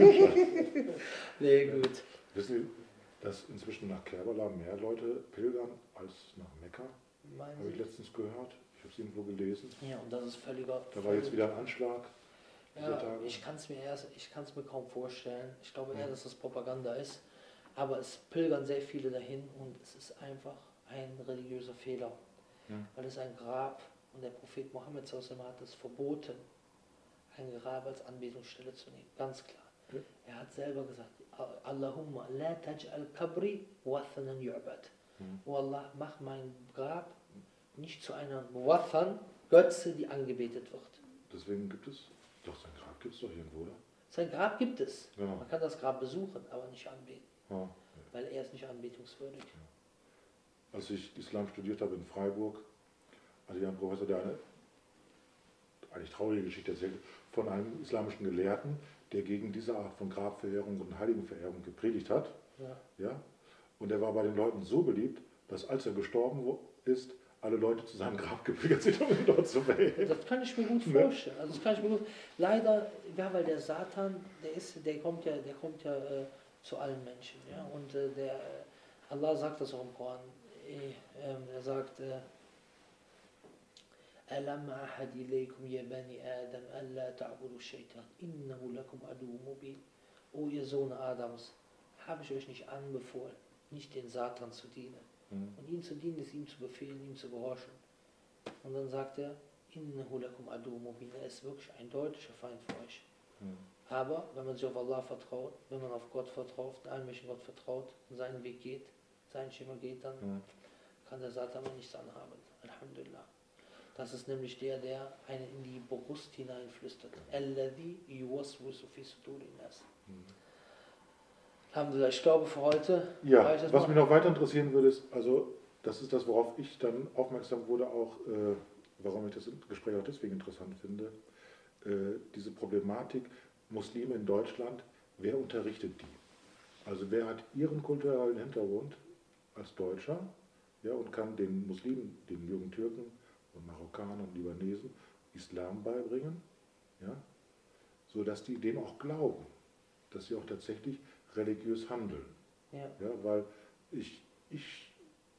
Nee, gut. Wissen Sie, dass inzwischen nach Kerbala mehr Leute pilgern als nach Mekka? Meinen Habe ich Sie? letztens gehört. Ich habe es irgendwo gelesen. Ja, und das ist völliger. Da war jetzt wieder ein Anschlag dieser Ja, Tage. ich kann es mir erst, ich kann es mir kaum vorstellen. Ich glaube eher, Ja. dass das Propaganda ist. Aber es pilgern sehr viele dahin und es ist einfach ein religiöser Fehler. Ja. Weil es ein Grab und der Prophet Mohammed sallallahu alaihi wasallam hat es verboten, ein Grab als Anbetungsstelle zu nehmen. Ganz klar. Ja. Er hat selber gesagt, Allahumma la taj'al qabri wathanan yu'bad. Mhm. Oh Allah, mach mein Grab nicht zu einer Wathan, Götze, die angebetet wird. Deswegen gibt es, doch sein Grab gibt es doch irgendwo, oder? Sein Grab gibt es. Genau. Man kann das Grab besuchen, aber nicht anbeten, Ja. weil er ist nicht anbetungswürdig. Als ich Islam studiert habe in Freiburg, hatte ich einen Professor, der eine eigentlich traurige Geschichte erzählt, von einem islamischen Gelehrten, der gegen diese Art von Grabverehrung und Heiligenverehrung gepredigt hat. Ja. Ja? Und er war bei den Leuten so beliebt, dass als er gestorben wo- ist, alle Leute zu seinem Grab gepilgert sind, um ihn dort zu verehren. Das kann ich mir gut Ne? vorstellen. Also das kann ich mir gut. Leider, ja, weil der Satan, der ist, der kommt ja, der kommt ja äh, zu allen Menschen, ja. Und äh, der Allah sagt das auch im Koran. Eh, ähm, er sagt, äh, Alam ahad ilaykum ya bani Adam alla ta'budu shaytan innahu lakum adu mubin. O ihr Sohn Adams, habe ich euch nicht anbefohlen, nicht den Satan zu dienen. Mhm. Und ihm zu dienen ist ihm zu befehlen, ihm zu gehorchen. Und dann sagt er, Innahu lakum adu mubin, er ist wirklich ein deutlicher Feind für euch. Mhm. Aber wenn man sich auf Allah vertraut, wenn man auf Gott vertraut, den allmächtigen Gott vertraut und seinen Weg geht, seinen Schema geht, dann Mhm. kann der Satan mal nichts anhaben. Alhamdulillah. Das ist nämlich der, der einen in die Brust hineinflüstert. Alladhi yuwaswisu fi sudurin nas. Mhm. Alhamdulillah, ich glaube für heute. Ja, reicht das was mal. mich noch weiter interessieren würde, ist, also das ist das, worauf ich dann aufmerksam wurde, auch äh, warum ich das Gespräch auch deswegen interessant finde, äh, diese Problematik Muslime in Deutschland, wer unterrichtet die? Also wer hat ihren kulturellen Hintergrund als Deutscher, ja, und kann den Muslimen, den jungen Türken und Marokkanern und Libanesen Islam beibringen, ja, sodass die dem auch glauben, dass sie auch tatsächlich religiös handeln. Ja. Ja, weil ich, ich,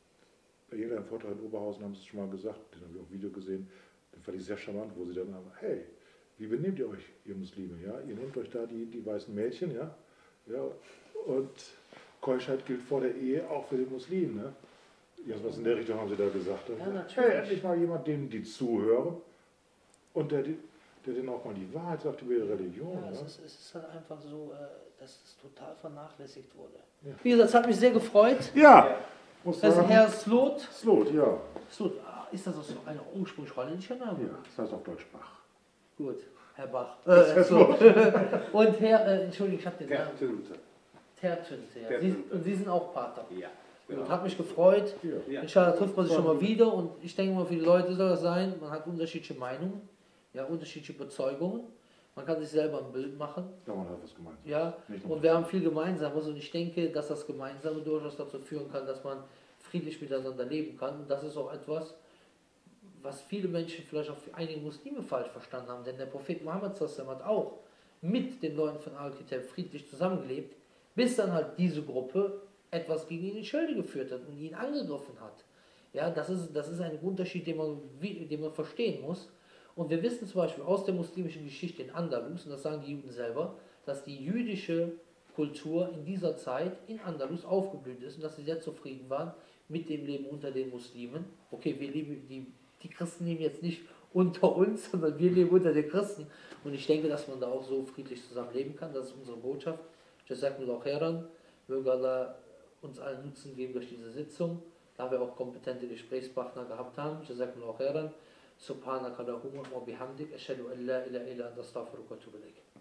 bei irgendeinem Vortrag in Oberhausen haben sie es schon mal gesagt, den habe ich auf Video gesehen, den fand ich sehr charmant, wo sie dann haben, hey, wie benehmt ihr euch, ihr Muslime? Ja? Ihr nehmt euch da die, die weißen Mädchen, ja? Ja, und Keuschheit gilt vor der Ehe auch für den Muslim. Ne? Ja, was in der Richtung haben sie da gesagt. Ja, hey, natürlich. endlich mal jemand, dem die zuhören und der, der denen auch mal die Wahrheit sagt über ihre Religion. Ja, es, Ja? ist, es ist halt einfach so, äh, dass es total vernachlässigt wurde. Ja. Wie gesagt, es hat mich sehr gefreut. Ja, muss Das ist sagen, Herr Slot. Slot, ja. Slot, ah, ist das also ein ursprünglich holländischer Name? Ja, das heißt auf Deutsch Bach. Gut, Herr Bach. Das Äh, heißt Slot. Und Herr, äh, Entschuldigung, ich habe den Namen. Tertünte. Tertünte. Ja. Sie, Tertünte. und Sie sind auch Pater. Ja. Und hat mich gefreut. Ja. Ja. Inshallah trifft man sich schon mal wieder und ich denke mal, für die Leute soll das sein, man hat unterschiedliche Meinungen, ja, unterschiedliche Überzeugungen. Man kann sich selber ein Bild machen. Ja, man hat was gemeint. Ja, Nicht und wir haben viel Gemeinsames und ich denke, dass das Gemeinsame durchaus dazu führen kann, dass man friedlich miteinander leben kann. Und das ist auch etwas, was viele Menschen vielleicht auch für einige Muslime falsch verstanden haben. Denn der Prophet Mohammed sallallahu alaihi wasallam hat auch mit den Leuten von Al-Kitab friedlich zusammengelebt, bis dann halt diese Gruppe etwas gegen ihn in Schilde geführt hat und ihn angegriffen hat. Ja, das ist, das ist ein Unterschied, den man, wie- den man verstehen muss. Und wir wissen zum Beispiel aus der muslimischen Geschichte in Andalus, und das sagen die Juden selber, dass die jüdische Kultur in dieser Zeit in Andalus aufgeblüht ist und dass sie sehr zufrieden waren mit dem Leben unter den Muslimen. Okay, wir leben, die, die Christen leben jetzt nicht unter uns, sondern wir leben unter den Christen. Und ich denke, dass man da auch so friedlich zusammen leben kann. Das ist unsere Botschaft. Jazakumullahu khairan. Möge Allah uns allen Nutzen geben durch diese Sitzung, da wir auch kompetente Gesprächspartner gehabt haben. Jazakumullahu khairan. Subhanaka Allahumma wa bihamdik. Ashhadu an la ilaha illa anta astaghfiruka wa atubu ilaik.